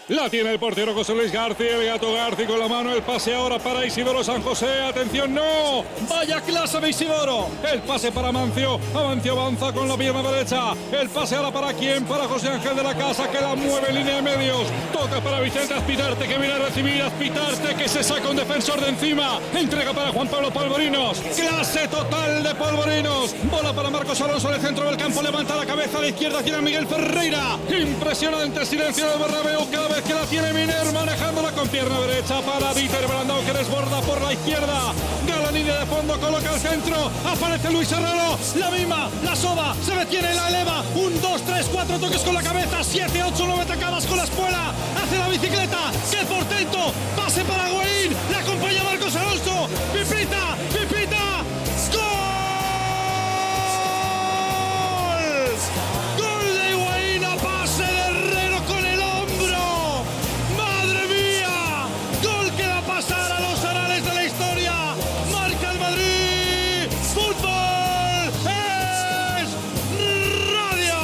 La tiene el portero José Luis García, el Gato García con la mano, el pase ahora para Isidoro San José, atención, no, vaya clase de Isidoro, el pase para Amancio, Amancio avanza con la pierna derecha, el pase ahora para quién, para José Ángel de la Casa que la mueve en línea de medios, toca para Vicente Aspitarte que viene a recibir, Aspitarte que se saca un defensor de encima, entrega para Juan Pablo Polvorinos, clase total de Polvorinos, bola para Marcos Alonso en el centro del campo, levanta la cabeza a la izquierda, tiene a Miguel Ferreira, impresionante silencio del Bernabéu cada vez que la tiene Miner manejándola con pierna derecha para Dieter Brandao que desborda por la izquierda, gana línea de fondo, coloca el centro, aparece Luis Herrero, la misma, la soba, se detiene, la eleva, 1, 2, 3, 4 toques con la cabeza, 7, 8, 9 tacadas con la espuela, hace la bicicleta, qué portento, pase para Higuaín, la acompaña Marcos Alonso, pipita, pipita, ¡gol! ¡Gol de Higuaín a pase de Herrero con el hombro! ¡Madre mía! ¡Gol que va a pasar a los anales de la historia! ¡Marca el Madrid! ¡Fútbol es radio!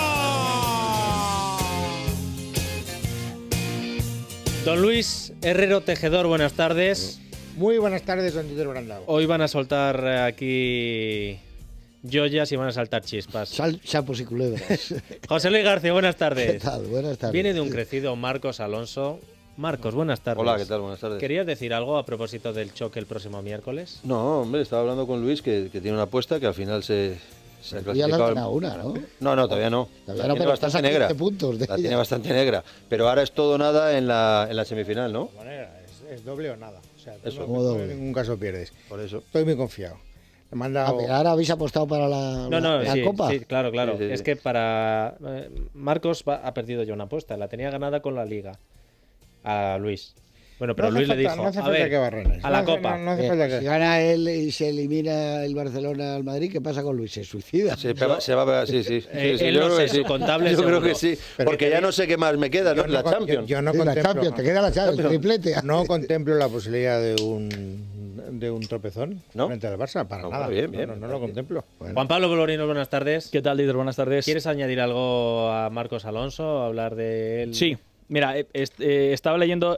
Don Luis Herrero Tejedor, buenas tardes. Muy buenas tardes, don Dieter Brandao. Hoy van a soltar aquí joyas y van a saltar chispas. Sapos y culebras. José Luis García, buenas tardes. ¿Qué tal? Buenas tardes. Viene de un crecido Marcos Alonso. Marcos, buenas tardes. Hola, ¿qué tal? Buenas tardes. ¿Querías decir algo a propósito del choque el próximo miércoles? No, hombre, estaba hablando con Luis que tiene una apuesta que al final se ha Ya clasificado. le has ganado una, ¿no? No, todavía no. Todavía La no, tiene pero bastante estás a negra. 15 puntos de La ella. tiene bastante negra. Pero ahora es todo o nada en la semifinal, ¿no? Es doble o nada. O sea, Eso. Como doble. en ningún caso pierdes. Por eso. Estoy muy confiado. Le he mandado... Pero ahora habéis apostado para la Sí, Copa. sí, claro. Sí, sí, Es sí. que para Marcos ha perdido ya una apuesta. La tenía ganada con la Liga a Luis. Bueno, pero No hace Luis le falta- dijo, no hace a falta ver, que barrenes. a la No hace- Copa. no hace falta que... Si gana él y se elimina el Barcelona al Madrid, ¿qué pasa con Luis? ¿Se suicida? Se va a pegar, sí. Sí, él yo no creo sé, que sí. su contable Yo creo seguro. que sí. Pero Porque que- ya no sé qué más me queda, ¿no? Yo La no- Champions. Yo no Sí, la contemplo... Champions, te queda la Champions, el triplete. No contemplo la posibilidad de un tropezón ¿No? frente al Barça, para No, nada. bien, No lo contemplo. Juan Pablo Polvorinos, buenas tardes. ¿Qué tal, Dieter? Buenas tardes. ¿Quieres añadir algo a Marcos Alonso? ¿Hablar de él? Sí. Mira, estaba leyendo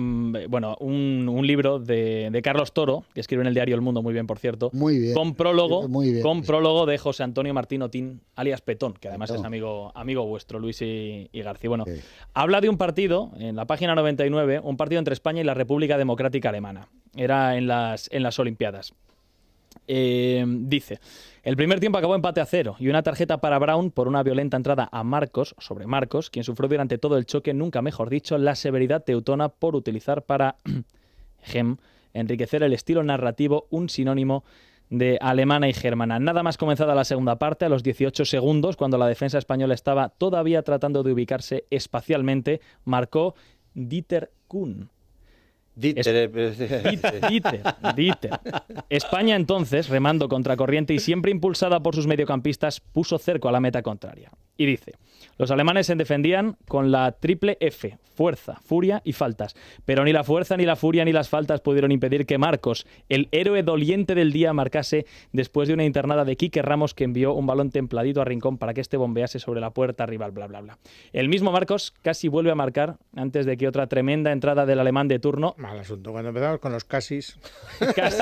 un libro de Carlos Toro, que escribe en el diario El Mundo, muy bien, por cierto. Muy bien. Con prólogo, Muy bien. con prólogo de José Antonio Martín Otín, alias Petón, que además Petón. es amigo vuestro, Luis y García. Bueno, Sí. habla de un partido, en la página 99, un partido entre España y la República Democrática Alemana. Era en las Olimpiadas. Dice, el primer tiempo acabó empate a 0 y una tarjeta para Brown por una violenta entrada a Marcos, sobre Marcos, quien sufrió durante todo el choque, nunca mejor dicho, la severidad teutona por utilizar para enriquecer el estilo narrativo, un sinónimo de alemana y germana. Nada más comenzada la segunda parte, a los 18 segundos, cuando la defensa española estaba todavía tratando de ubicarse espacialmente, marcó Dieter Kuhn. Dieter. Dieter. España entonces, remando contracorriente y siempre impulsada por sus mediocampistas, puso cerco a la meta contraria. Y dice, los alemanes se defendían con la triple F, fuerza, furia y faltas. Pero ni la fuerza, ni la furia, ni las faltas pudieron impedir que Marcos, el héroe doliente del día, marcase después de una internada de Quique Ramos que envió un balón templadito a Rincón para que este bombease sobre la puerta rival, bla, bla, bla. El mismo Marcos casi vuelve a marcar antes de que otra tremenda entrada del alemán de turno Mal asunto. Cuando empezamos con los casis... casi,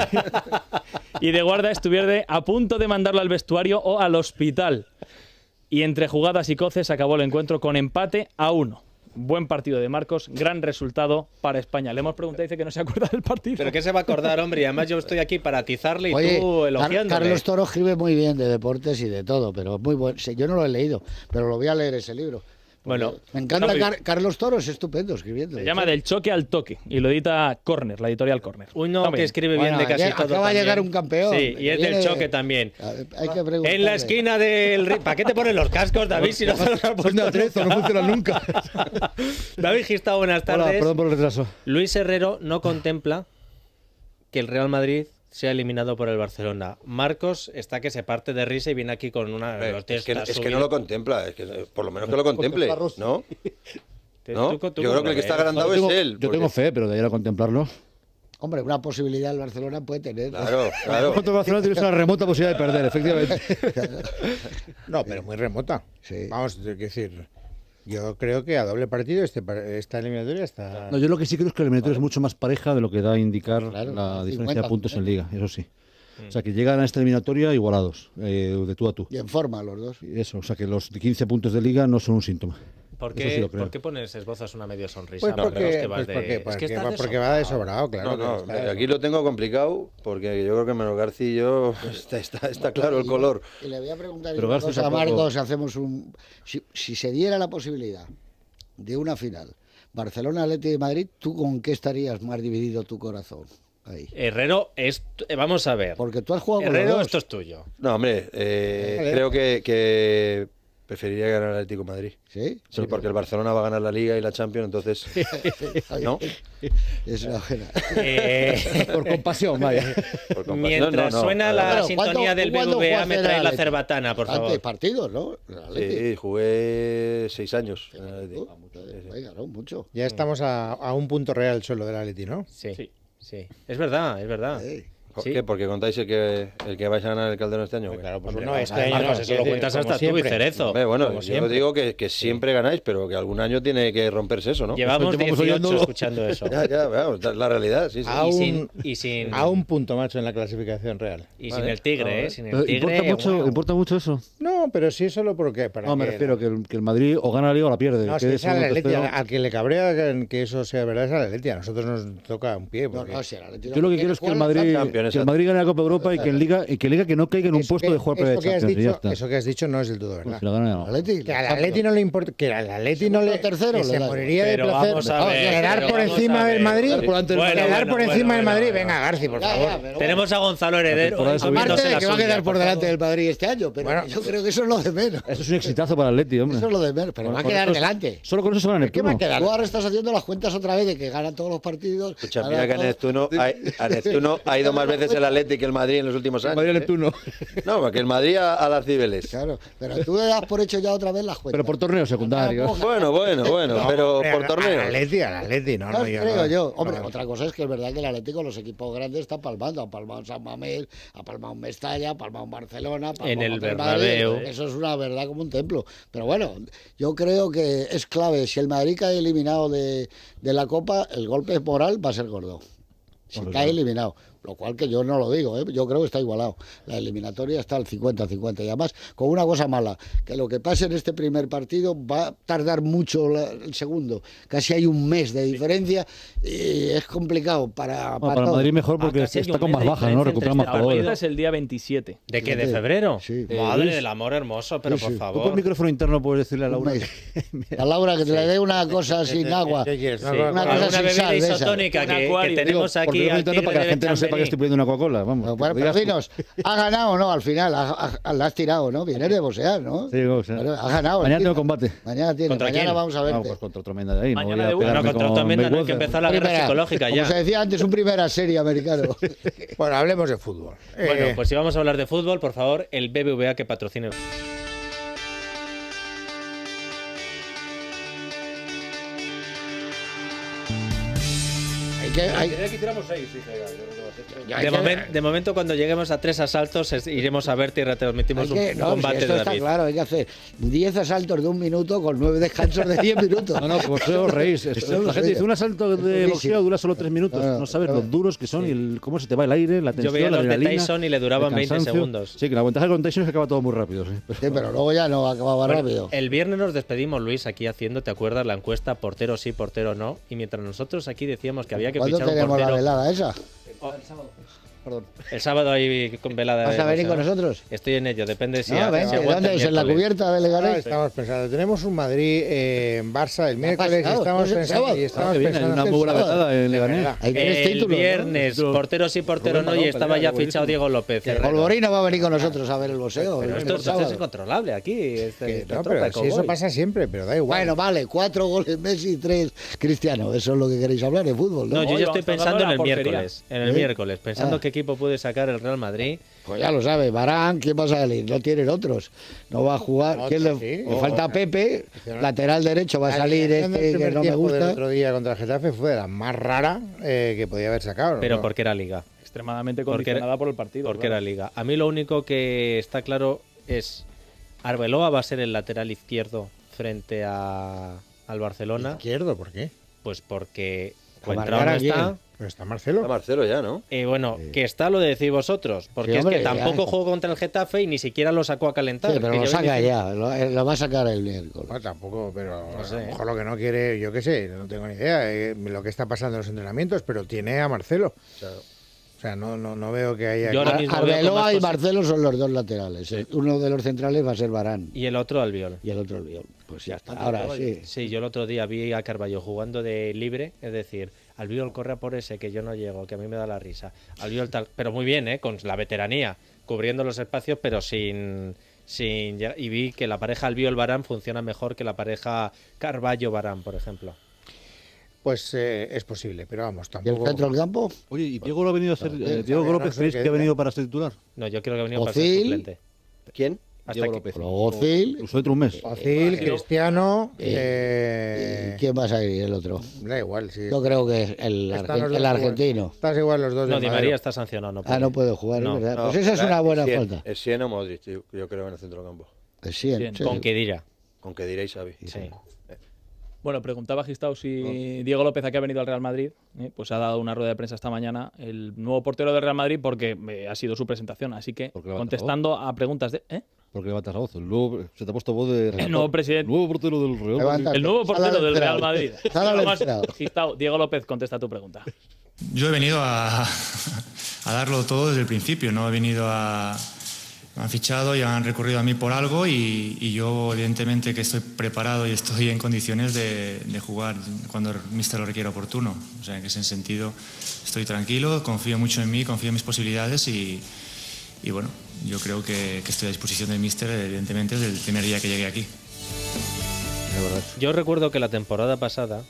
y de guarda estuviera a punto de mandarlo al vestuario o al hospital. Y entre jugadas y coces acabó el encuentro con empate a 1. Buen partido de Marcos, gran resultado para España. Le hemos preguntado y dice que no se acuerda del partido. ¿Pero qué se va a acordar, hombre? Y además yo estoy aquí para atizarle y Oye, tú elogiándole. Carlos Toro escribe muy bien de deportes y de todo, pero muy bueno. Yo no lo he leído, pero lo voy a leer ese libro. Bueno, Me encanta no, Carlos Toro, es estupendo escribiendo. Se llama Del choque al toque y lo edita Corner, la editorial Corner. uno Está que bien. escribe Bueno, bien de casi todo. acaba de también. llegar un campeón. Sí, y es Viene- del choque también. Hay que preguntarle. En la esquina del ring. ¿Para qué te ponen los cascos, David? Si no te los has puesto atrezo, no nunca? funciona nunca. David Gistao, buenas tardes. Hola, perdón por el retraso. Luis Herrero no contempla que el Real Madrid sea eliminado por el Barcelona. Marcos está que se parte de risa y viene aquí con una... los Es que testas no lo contempla, es que por lo menos que lo contemple, ¿no? ¿No? Yo creo que el que está agrandado es él. Yo tengo fe, pero de ir a contemplarlo. Hombre, una posibilidad el Barcelona puede tener. Claro, claro. Contra Barcelona tienes una remota posibilidad de perder, efectivamente. No, pero muy remota. Sí. Vamos, quiero decir... Yo creo que a doble partido esta eliminatoria está... No, yo lo que sí creo es que la eliminatoria es mucho más pareja de lo que da a indicar la diferencia de puntos en Liga, eso sí. O sea, que llegan a esta eliminatoria igualados, de tú a tú. Y en forma los dos. Eso, o sea, que los 15 puntos de Liga no son un síntoma. ¿Por qué pones esbozas una medio sonrisa? Pues porque va de sobrado, claro. No, aquí lo tengo complicado porque yo creo que menos García está claro el color. Y le voy a preguntar Pero a Marcos, hacemos si se diera la posibilidad de una final, Barcelona-Atlético de Madrid, ¿tú con qué estarías más dividido tu corazón? Ahí. Herrero, vamos a ver. Porque tú has jugado con Herrero, los dos. esto es tuyo. No, hombre, creo que preferiría ganar el Atlético de Madrid. ¿Sí? Sí, porque el Barcelona va a ganar la Liga y la Champions, entonces... ¿No? Es una pena. Por compasión, vaya. Por compasión. Mientras suena la sintonía del BBVA, me trae la cerbatana, por favor. Antes partidos, ¿no? Sí, jugué 6 años. Venga, no, mucho. Ya estamos a un punto real solo del Atleti, ¿no? Sí. Es verdad. ¿Por Sí. qué? Porque contáis el que vais a ganar el Calderón este año. Claro, pues Hombre, no, este Marcos, año no. eso lo cuentas hasta tú y Cerezo. Hombre, bueno, como yo siempre. digo que siempre ganáis, pero que algún año tiene que romperse eso, ¿no? Llevamos Llevamos 18 oyéndolo. escuchando eso. Ya, veamos, la realidad, sí. A un punto, macho, en la clasificación real. Y Vale. sin el Tigre, Sin el Tigre. ¿Importa mucho eso? No, pero sí solo porque... No, me refiero que el Madrid o gana la Liga o la pierde. No, es que es al Atleti, al que le cabrea que eso sea verdad es al Atleti. A nosotros nos toca un pie. Porque... No, si el Atlético Yo lo que quiero es que el Madrid gane la Copa Europa y que en Liga que no caiga en un puesto de jugar para Eso que has dicho no es del todo verdad. Si lo gana, no. Que al Atleti no le importa, que al Atleti no le tercero, que le se da moriría de Pero placer vamos a ver, quedar pero por vamos encima a del ver. Madrid, Bueno, por encima del Madrid. bueno. Venga, Garci, por favor. Tenemos a Gonzalo Heredero. Aparte de que va a quedar por delante del del Madrid este año, pero Bueno, yo creo que eso es lo de menos. Eso es un exitazo para el Atleti, hombre. Eso es lo de menos, pero va a quedar delante. Solo con eso se van en ¿Qué va a Neptuno. quedar? Tú ahora estás haciendo las cuentas otra vez de que ganan todos los partidos. Escucha, mira que a Neptuno ha ido más veces el Atlético que el Madrid en los últimos años. Madrid Neptuno. No, porque el Madrid a las Cibeles. Claro, pero tú le das por hecho ya otra vez las cuentas. Pero por torneos secundarios. Bueno, pero Hombre, por torneos. Al Atleti, no, No, yo creo no. yo. Hombre, No. otra cosa es que es verdad que el Atlético, los equipos grandes están palmando. Han palmado San Mamés, ha palmado Mestalla, ha palmado Barcelona, ha palmado En el contra Bernabéu. Madrid. Eso es una verdad como un templo. Pero bueno, yo creo que es clave. Si el Madrid cae eliminado de la Copa, el golpe moral va a ser gordo. Si cae eliminado. Lo cual que yo no lo digo, ¿eh? Yo creo que está igualado. La eliminatoria está al 50-50. Y además, con una cosa mala, que lo que pase en este primer partido va a tardar mucho el segundo. Casi hay un mes de diferencia y es complicado para Para el todos. Madrid mejor porque Casi hay está un con mes más de bajas, ¿no? diferencia Recupera entre más esta La jugadores. partida es el día 27. ¿De qué? ¿De febrero? Sí. Madre Luis. del amor hermoso, pero Sí, por sí. Tú por favor. micrófono interno puedes decirle a Un Laura. mes. A Laura que te le dé una cosa sin agua. ¿Qué quieres? Sí, Una una cosa cosa una sin bebida sal de esa. isotónica Un que acuario. tenemos Por aquí micrófono al interno para que la Tigre gente no sepa que Chamberí. estoy pidiendo una Coca-Cola. Vamos. Bueno, Digas tú. pero dinos, ¿ha ganado o no al final? La has tirado, ¿no? Vienes de boxear, ¿no? Sí, o sea, Bueno, ha ganado. mañana tengo entiendo. combate. Mañana tiene. ¿Contra Mañana quién? vamos a verte. Vamos, pues contra otro menda de ahí. Mañana no voy a de Bueno, pegarme contra con otra menda no hay que Mayweather. empezar la guerra Primera, psicológica como ya. se decía antes, un primera serie americano. Bueno, hablemos de fútbol. Bueno, pues si vamos a hablar de fútbol, por favor, el BBVA que patrocine. De momento, cuando lleguemos a 3 asaltos, iremos a verte y retransmitimos un combate esto de está David. claro, hay que hacer 10 asaltos de 1 minuto con 9 descansos de 10 minutos. No, no, pues os reís. La gente dice, un asalto de boxeo dura solo 3 minutos. No, No sabes no. lo duros que son y cómo se te va el aire, la Yo tensión, veía la los de adrenalina, Tyson y le duraban el 20 cansancio. segundos. Sí, que la ventaja con Tyson es que acaba todo muy rápido. Sí. Sí, pero luego ya no acababa rápido. El viernes nos despedimos, Luis, aquí haciendo, ¿te acuerdas? La encuesta portero sí, portero no. Y mientras nosotros aquí decíamos que había que ¿Cuándo fichar un tenemos la portero. velada esa? El sábado ahí con velada. ¿Vas a venir con nosotros? Estoy en ello, depende si, No, si venga, aguanta ¿dónde el es? ¿En la miércoles. cubierta de Leganés? Estamos pensando, tenemos un Madrid en Barça el miércoles y pasado, estamos entonces, pensando, sábado. y estamos Que viene pensando una hacer muy buena sábado. velada en Leganés. verdad. Hay 3 El títulos, ¿no? viernes, portero sí, portero Rubén no, y Balón, estaba pelea, ya buenísimo. fichado Diego López. El Polvorino va a venir con nosotros a ver el boxeo. Pero el esto sábado. es incontrolable aquí. No, pero si eso pasa siempre, pero da igual. Bueno, vale, 4 goles Messi y 3 Cristiano. Eso es lo que queréis hablar de fútbol, ¿no? No, yo Hoy ya estoy vamos a pensando hablar de en la el portería. miércoles. En el ¿Eh? miércoles, pensando Ah. qué equipo puede sacar el Real Madrid. Pues ya lo sabe, Varane, ¿quién va a salir? No tienen otros. No va a jugar. Otro, ¿Quién le sí. le falta Pepe, lateral derecho, va a salir alineación del este que primer no me tiempo del gusta. otro día contra el Getafe fue de la más rara que podía haber sacado. Pero ¿no? porque era liga. Extremadamente Porque condicionada por el partido. Porque claro. era liga. A mí lo único que está claro es Arbeloa va a ser el lateral izquierdo frente al Barcelona. Izquierdo, ¿por qué? Pues porque Coentrao no está. Pero está Marcelo. Está Marcelo ya, ¿no? Bueno, que está lo de decir vosotros, porque Sí, hombre, es que tampoco jugó contra el Getafe y ni siquiera lo sacó a calentar. Sí, pero que lo yo saca dije- ya, lo va a sacar el miércoles. No, tampoco, pero No sé. a lo mejor lo que no quiere, yo qué sé, no tengo ni idea lo que está pasando en los entrenamientos, pero tiene a Marcelo. Claro. O sea, no veo que haya... Yo ahora mismo veo con Arbeloa más y Marcelo son los dos laterales. Uno de los centrales va a ser Varane Y el otro Albiol. y el otro Albiol. Pues ya está. Ahora sí. Sí, yo el otro día vi a Carballo jugando de libre, es decir, Albiol corre por ese que yo no llego, que a mí me da la risa. Albiol tal, pero muy bien, con la veteranía, cubriendo los espacios, pero sin y vi que la pareja Albiol-Varane funciona mejor que la pareja Carballo-Varane, por ejemplo. Pues es posible, pero vamos, ¿Y el tampoco... centro del campo? Oye, ¿y Diego lo ha venido a ser? Diego López, ¿creéis que ha venido para ser titular? No, yo creo que ha venido para ser Ozil. suplente. ¿Quién? Hasta Diego que- López. Luego Ozil. Incluso dentro de un mes. Ozil, Cristiano... ¿Y quién va a salir el otro? Da igual, sí. Yo creo que es el Están los dos el argentino. Estás igual los dos No, de Di Madero. María está sancionado. No puede. No puede jugar, No. es verdad. No, Pues esa es una buena Essien- falta. Essien o Modric, yo creo, en el centro del campo. Sí. Con Khedira. Con que diréis, Xavi. Sí. Bueno, preguntaba Gistau si Diego López, aquí ha venido al Real Madrid, pues ha dado una rueda de prensa esta mañana, el nuevo portero del Real Madrid, porque ha sido su presentación. Así que, Porque levanta contestando a preguntas de... Porque levanta la voz. El nuevo, se te ha puesto voz de... El nuevo presidente. El nuevo portero del Real Madrid. Levántate. El nuevo portero Sala del del Real enterado. Madrid. Sala del Además, enterado. Gistau, Diego López, contesta tu pregunta. Yo he venido a darlo todo desde el principio, no he venido a... Me han fichado y han recurrido a mí por algo y yo evidentemente que estoy preparado y estoy en condiciones de jugar cuando el míster lo requiera oportuno. O sea, en ese sentido estoy tranquilo, confío mucho en mí, confío en mis posibilidades y bueno, yo creo que estoy a disposición del míster evidentemente desde el primer día que llegué aquí. Yo recuerdo que la temporada pasada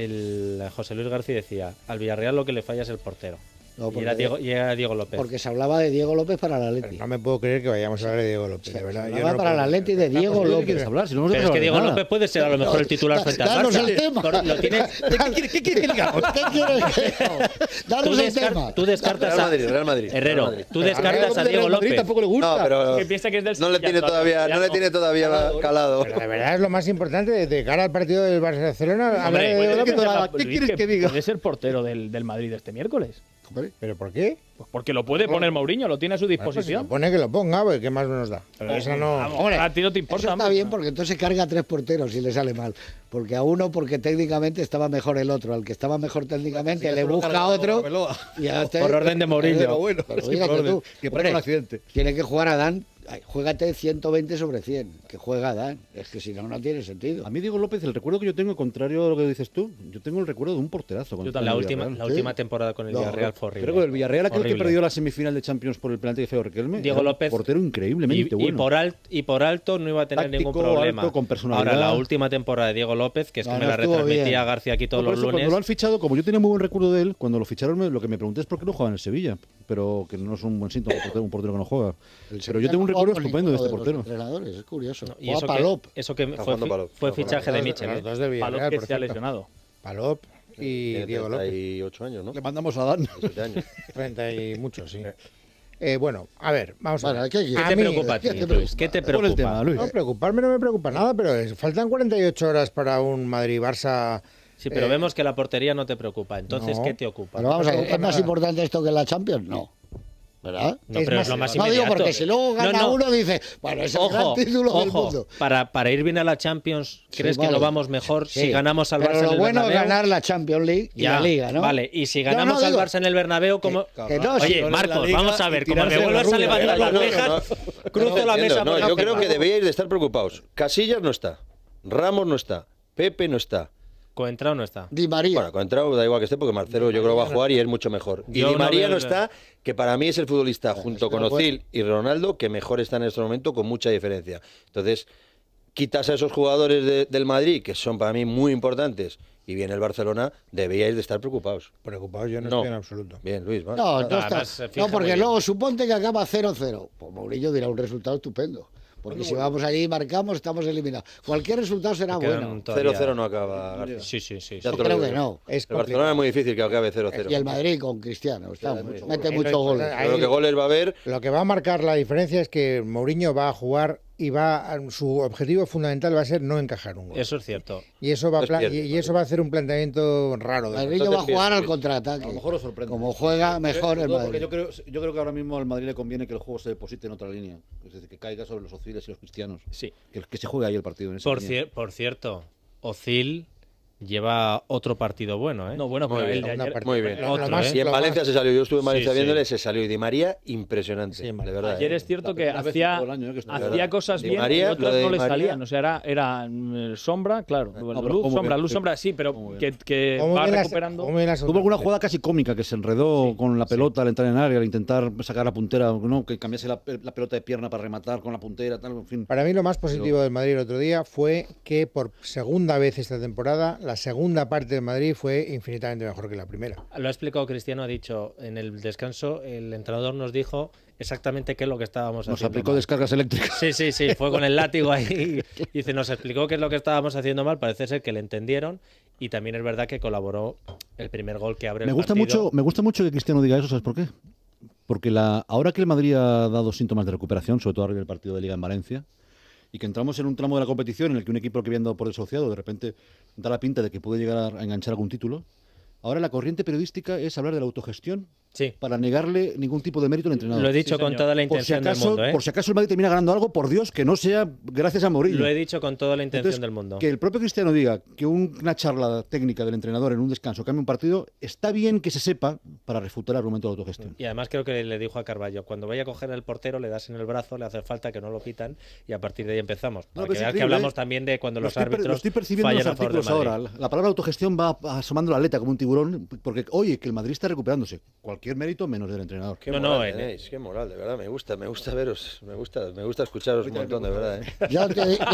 José Luis García decía, al Villarreal lo que le falla es el portero. No, Y era Diego López. Porque se hablaba de Diego López para la Pero Atleti. no me puedo creer que vayamos a hablar de Diego López, de verdad. Se Yo hablaba no para puedo la Atleti de creer. Diego ¿Qué López. quieres hablar? Si no nos Pero es dejas que hablar Diego nada. López puede ser a lo mejor el titular frente al Danos Barça. el tema. Lo tiene... ¿Qué quieres que digamos? ¿Qué quieres que Danos el tema. Tú descartas Real a... Madrid, Real Madrid. Herrero, Real Madrid. tú descartas a Diego López. Tampoco le gusta. No, pero Que piensa que es del no le tiene todavía, no le tiene todavía calado. Pero de verdad es lo más importante de cara al partido del Barcelona. hablar de Diego Hombre, López. ¿Qué quieres que diga? Puede ser portero del Madrid este miércoles. ¿Pero por qué? Pues porque lo puede poner Mourinho, lo tiene a su Bueno, pues si disposición. lo pone que lo ponga, pues, ¿qué más nos da? Pero esa no... Vamos, a ti no te importa. Eso está hombre. bien porque entonces carga a 3 porteros y le sale mal. Porque a uno, porque técnicamente estaba mejor el otro. Al que estaba mejor técnicamente le busca a otro. Y a este- Por orden de Mourinho. Pero bueno, Pero sí, fíjate por orden. tú, Que hombre, pasa un accidente. Tiene que jugar a Dan. Ay, juégate 120 sobre 100. Que juega a Dan. Es que si no, no tiene sentido. A mí Diego López, el recuerdo que yo tengo, contrario a lo que dices tú, yo tengo el recuerdo de un porterazo. Yo con también. La el última, Villarreal. la última temporada con el No, Villarreal fue horrible. Creo que el Villarreal, aquel que Horrible. perdió la semifinal de Champions por el penalti de Feo Riquelme, Diego era un López. portero increíblemente y bueno. por alto no iba a tener Táctico, ningún problema. alto, con personalidad. Ahora, la última temporada de Diego López, que es No, que me no la estuvo retransmitía bien. García aquí todos No, por los eso, lunes. Cuando lo han fichado, como yo tenía muy buen recuerdo de él, cuando lo ficharon, lo que me pregunté es por qué no juega en el Sevilla, pero que no es un buen síntoma un portero que no juega. Pero yo tengo un recuerdo estupendo de este portero. Entrenadores, es curioso. Y Juega eso Palop. que, eso que Está fue, jugando Palop. fue Está fichaje de jugando Mitchell. Los dos del Palop Villarreal, que por se ha cierto. lesionado. Palop y Tiene Diego López. 38 años, ¿no? Le mandamos a Dan. 17 años. 30 y muchos, sí. Bueno, a ver, vamos a Bueno, ver. ¿qué quieres? ¿Qué te mí- preocupa a ti, ¿qué te Luis? ¿Qué te Pon el tema, preocupa? Luis. No, preocuparme no me preocupa nada, pero faltan 48 horas para un Madrid-Barça. Sí, pero vemos que la portería no te preocupa. Entonces, no. ¿qué te ocupa? Pero vamos a ver, preocupa ¿es más nada. importante esto que la Champions? No. ¿Verdad? No, Es pero más- es lo más No digo inmediato. porque si luego gana No, no. uno dice, bueno, es el gran Ojo, título del ojo, mundo. para ir bien a la Champions, ¿crees Sí, que vale. no vamos mejor Sí. si ganamos al Barça Pero en lo el bueno es Bernabéu? ganar la Champions League y Ya, la Liga, ¿no? Vale, y si No, ganamos no, al digo- Barça en el Bernabéu, como... Que no, si Oye, no Marcos, la Liga vamos a y ver, como me tirarse vuelvas a la rubia. levantar las No, no, cejas, no. cruzo la entiendo. mesa No, por la yo creo ceja. que debíais de estar preocupados. Casillas no está. Ramos no está. Pepe no está. Coentrao no está. Di María. Bueno, Coentrao da igual que esté porque Marcelo yo creo que va a jugar y es mucho mejor. Y Yo Di no María veo- no está, que para mí es el futbolista junto con Ozil y Ronaldo que mejor está en este momento con mucha diferencia. Entonces, quitas a esos jugadores del Madrid que son para mí muy importantes y viene el Barcelona, debíais de estar preocupados. Preocupados yo no, No. estoy en absoluto. Bien, Luis, va. No, no además, está. fija No, muy porque bien. luego suponte que acaba 0-0. Pues Mourinho dirá un resultado estupendo. Porque si vamos allí y marcamos, estamos eliminados. Cualquier resultado será Quedan bueno. todavía- 0-0 no acaba, García. Sí, sí, sí. Ya sí. te lo Creo digo que yo. no. Es El Barcelona es muy difícil que acabe 0-0. Y el Madrid con Cristiano. Mete Ahí muchos lo- goles. ahí- Creo que goles va a haber. Lo que va a marcar la diferencia es que Mourinho va a jugar y su objetivo fundamental va a ser no encajar un gol. Eso es cierto. Y eso va a hacer un planteamiento raro. El Madrid va a jugar al contraataque. A lo mejor os sorprende. Como juega mejor el Madrid. Yo creo que ahora mismo al Madrid le conviene que el juego se deposite en otra línea. Es decir, que caiga sobre los Ociles y los Cristianos. Sí. Que se juegue ahí el partido. En esa línea. Por cierto, Ozil lleva otro partido bueno, ¿eh? No, bueno, pero el de ayer... Muy bien. Otro, ¿eh? Y en Valencia se salió. Yo estuve en Valencia Sí, viéndole, sí. se salió. Y Di María, impresionante. Sí, de verdad. Ayer es cierto que hacía cosas Di bien María, y otras lo de no le Di María. salían. O sea, era sombra, claro. Luz sombra, sí, pero que va recuperando. Tuvo alguna jugada casi cómica que se enredó con la pelota al entrar en área, al intentar sacar la puntera, ¿no? Que cambiase la pelota de pierna para rematar con la puntera, tal, en fin. Para mí lo más positivo del Madrid el otro día fue que por segunda vez esta temporada, la segunda parte del Madrid fue infinitamente mejor que la primera. Lo ha explicado Cristiano, ha dicho en el descanso, el entrenador nos dijo exactamente qué es lo que estábamos Nos haciendo aplicó mal. descargas eléctricas. Sí, fue con el látigo ahí. Dice, nos explicó qué es lo que estábamos haciendo mal, parece ser que le entendieron y también es verdad que colaboró el primer gol que abre el partido. Me gusta mucho que Cristiano diga eso, ¿sabes por qué? Porque ahora que el Madrid ha dado síntomas de recuperación, sobre todo arriba del partido de Liga en Valencia, y que entramos en un tramo de la competición en el que un equipo que había andado por desahuciado de repente da la pinta de que puede llegar a enganchar algún título, ahora la corriente periodística es hablar de la autogestión para negarle ningún tipo de mérito al entrenador. Lo he dicho con toda la intención del mundo, ¿eh? Por si acaso el Madrid termina ganando algo, por Dios, que no sea gracias a Mourinho. Lo he dicho con toda la intención Entonces, del mundo. Que el propio Cristiano diga que una charla técnica del entrenador en un descanso cambie un partido, está bien que se sepa para refutar el argumento de la autogestión. Y además creo que le dijo a Carballo, cuando vaya a coger el portero le das en el brazo, le hace falta que no lo pitan y a partir de ahí empezamos. Para que veas que hablamos también de cuando los árbitros lo estoy percibiendo en los artículos ahora. La palabra autogestión va asomando la aleta como un tiburón, porque oye, que el Madrid está recuperándose. Cualquier mérito menos del entrenador. Qué moral tenéis, qué moral, de verdad, me gusta veros, me gusta escucharos un montón, de verdad. Yo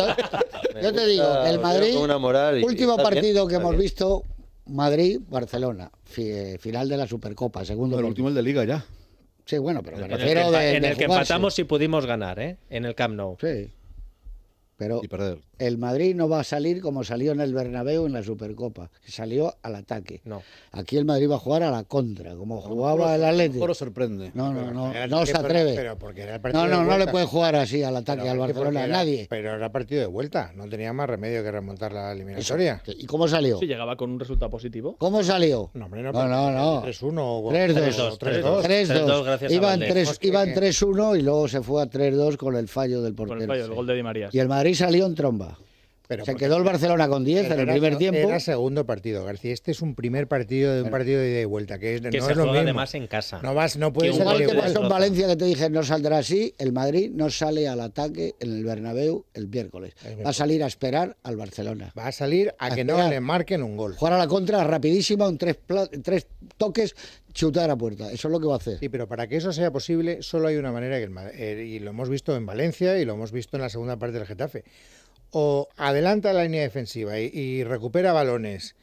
te digo, el Madrid, último partido que hemos visto, Madrid-Barcelona, final de la Supercopa, segundo. Pero el último el de Liga ya. Sí, bueno, pero me en el refiero en el que empatamos si pudimos ganar, ¿eh? En el Camp Nou. Sí. Pero Y perder. el Madrid no va a salir como salió en el Bernabéu en la Supercopa, que salió al ataque. No. Aquí el Madrid va a jugar a la contra, como jugaba el Atlético. Mejor os sorprende. No se atreve. Pero porque era el partido No de le vuelta. puede jugar así al ataque Pero al porque Barcelona a era- nadie. Pero era partido de vuelta, no tenía más remedio que remontar la eliminatoria. ¿Y cómo salió? Sí, llegaba con un resultado positivo. ¿Cómo salió? No, hombre, No. 3-1 o 3-2. 3-2. 3-2 gracias a Iban Valdés. iban 3-1 y luego se fue a 3-2 con el fallo del Con el portero. fallo, el gol de Di María. Y el Madrid salió en tromba. Pero Se porque quedó el Barcelona con 10 en el primer tiempo. Era segundo partido, García. Este es un primer partido de un partido de ida y vuelta, que Que no se es lo juega mismo. además en casa. No puede Que ser Igual que igual. pasó en Valencia, que te dije no saldrá así, el Madrid no sale al ataque en el Bernabéu el miércoles. Va a salir a esperar al Barcelona. Va a salir a que no esperar. le marquen un gol. Jugar a la contra rapidísima, en tres toques, chutar a puerta. Eso es lo que va a hacer. Sí, pero para que eso sea posible, solo hay una manera, y lo hemos visto en Valencia y lo hemos visto en la segunda parte del Getafe. O adelanta la línea defensiva y recupera balones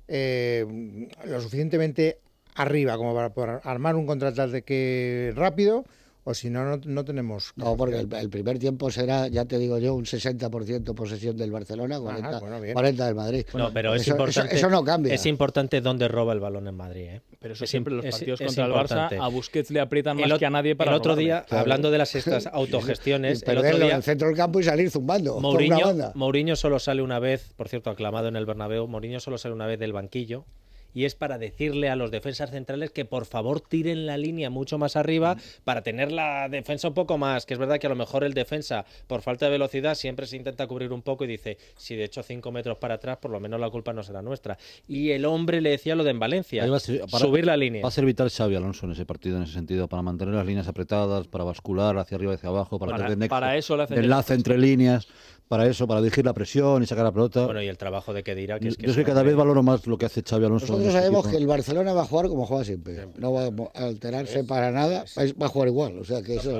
lo suficientemente arriba como para poder armar un contraataque rápido, o si no, no tenemos... No, porque el primer tiempo será, ya te digo yo, un 60% posesión del Barcelona, 40, bueno, bien. 40 del Madrid. No, pero es Eso- importante. eso no cambia. Es importante dónde roba el balón en Madrid, ¿eh? Pero eso Es siempre los es- partidos es contra el importante. Barça, a Busquets le aprietan El más que a nadie para el otro robarle. día, hablando de estas autogestiones, Y el otro perderlo en día el centro del campo y salir zumbando. con una banda. Mourinho solo sale una vez, por cierto, aclamado en el Bernabéu, Mourinho solo sale una vez del banquillo y es para decirle a los defensas centrales que por favor tiren la línea mucho más arriba para tener la defensa un poco más, que es verdad que a lo mejor el defensa por falta de velocidad siempre se intenta cubrir un poco y dice, si de hecho 5 metros para atrás, por lo menos la culpa no será nuestra. Y el hombre le decía lo de en Valencia, Ahí va a ser- subir la línea. Va a ser vital Xavi Alonso en ese partido, en ese sentido, para mantener las líneas apretadas, para bascular hacia arriba y hacia abajo, para tener nexo para eso le hacen de enlace entre líneas, para dirigir la presión y sacar la pelota. Bueno, y el trabajo de Kedira, que es que Yo es que ese cada hombre- vez valoro más lo que hace Xavi Alonso. en Nosotros este sabemos equipo. que el Barcelona va a jugar como juega siempre. No va a alterarse para nada. Va a jugar igual. O sea que eso.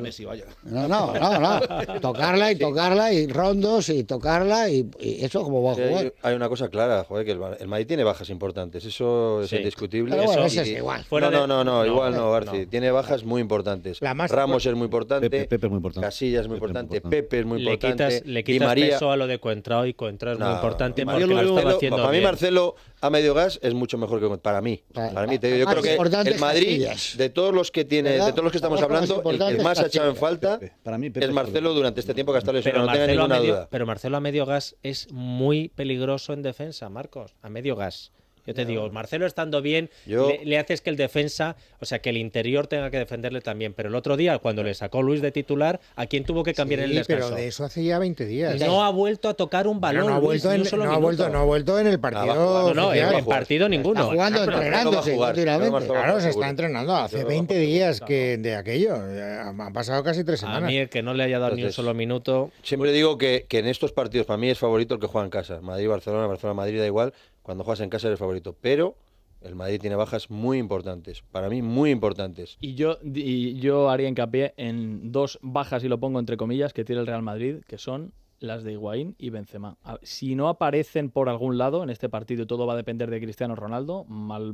No. Tocarla y rondos y tocarla y eso como va a Sí, jugar. hay una cosa clara, joder, que el Madrid tiene bajas importantes, eso es Sí. indiscutible. Pero bueno, Eso- eso es igual. Fuera de- igual no, no. Garci. Tiene bajas muy importantes. La más- Ramos es muy importante, Pepe es muy importante. Casillas es muy Pepe es muy importante, importante. Pepe es muy le importante. quitas Di María, peso a lo de Coentrao y Coentrao es muy No, importante Di porque María lo estaba Marcelo, haciendo para mí bien. Marcelo a medio gas es mucho mejor que para mí. Para mí, te digo, yo creo que importante el Madrid, Casillas. de todos los que tiene, ¿Verdad? de todos los que estamos Abajo más hablando, el que importante más ha es echado en Casillas. falta Para mí, Pepe es Marcelo durante este tiempo que ha estado lesionado, no tenga ninguna duda. Pero Marcelo a medio gas es muy peligroso en defensa, Marcos. A medio gas. Yo te digo, Marcelo estando bien, le haces que el defensa, o sea, que el interior tenga que defenderle también. Pero el otro día, cuando le sacó Luis de titular, ¿a quién tuvo que cambiar en el descanso? Pero de eso hace ya 20 días. No ha vuelto a tocar un balón. No ha vuelto, Luis, ni un solo minuto. no ha vuelto en el partido. No, oficial. en partido ninguno. Está jugando, Marcelo entrenándose va a jugar. continuamente. Claro, se está entrenando. Hace 20 días que de aquello. Han pasado casi 3 A semanas. mí, el que no le haya dado ni un Entonces, solo minuto. Siempre digo que en estos partidos, para mí es favorito el que juega en casa. Madrid-Barcelona, Barcelona-Madrid, da igual. Cuando juegas en casa eres favorito. Pero el Madrid tiene bajas muy importantes. Para mí, muy importantes. Y yo haría hincapié en 2 bajas, y lo pongo entre comillas, que tiene el Real Madrid, que son las de Higuaín y Benzema. Si no aparecen por algún lado en este partido, todo va a depender de Cristiano Ronaldo.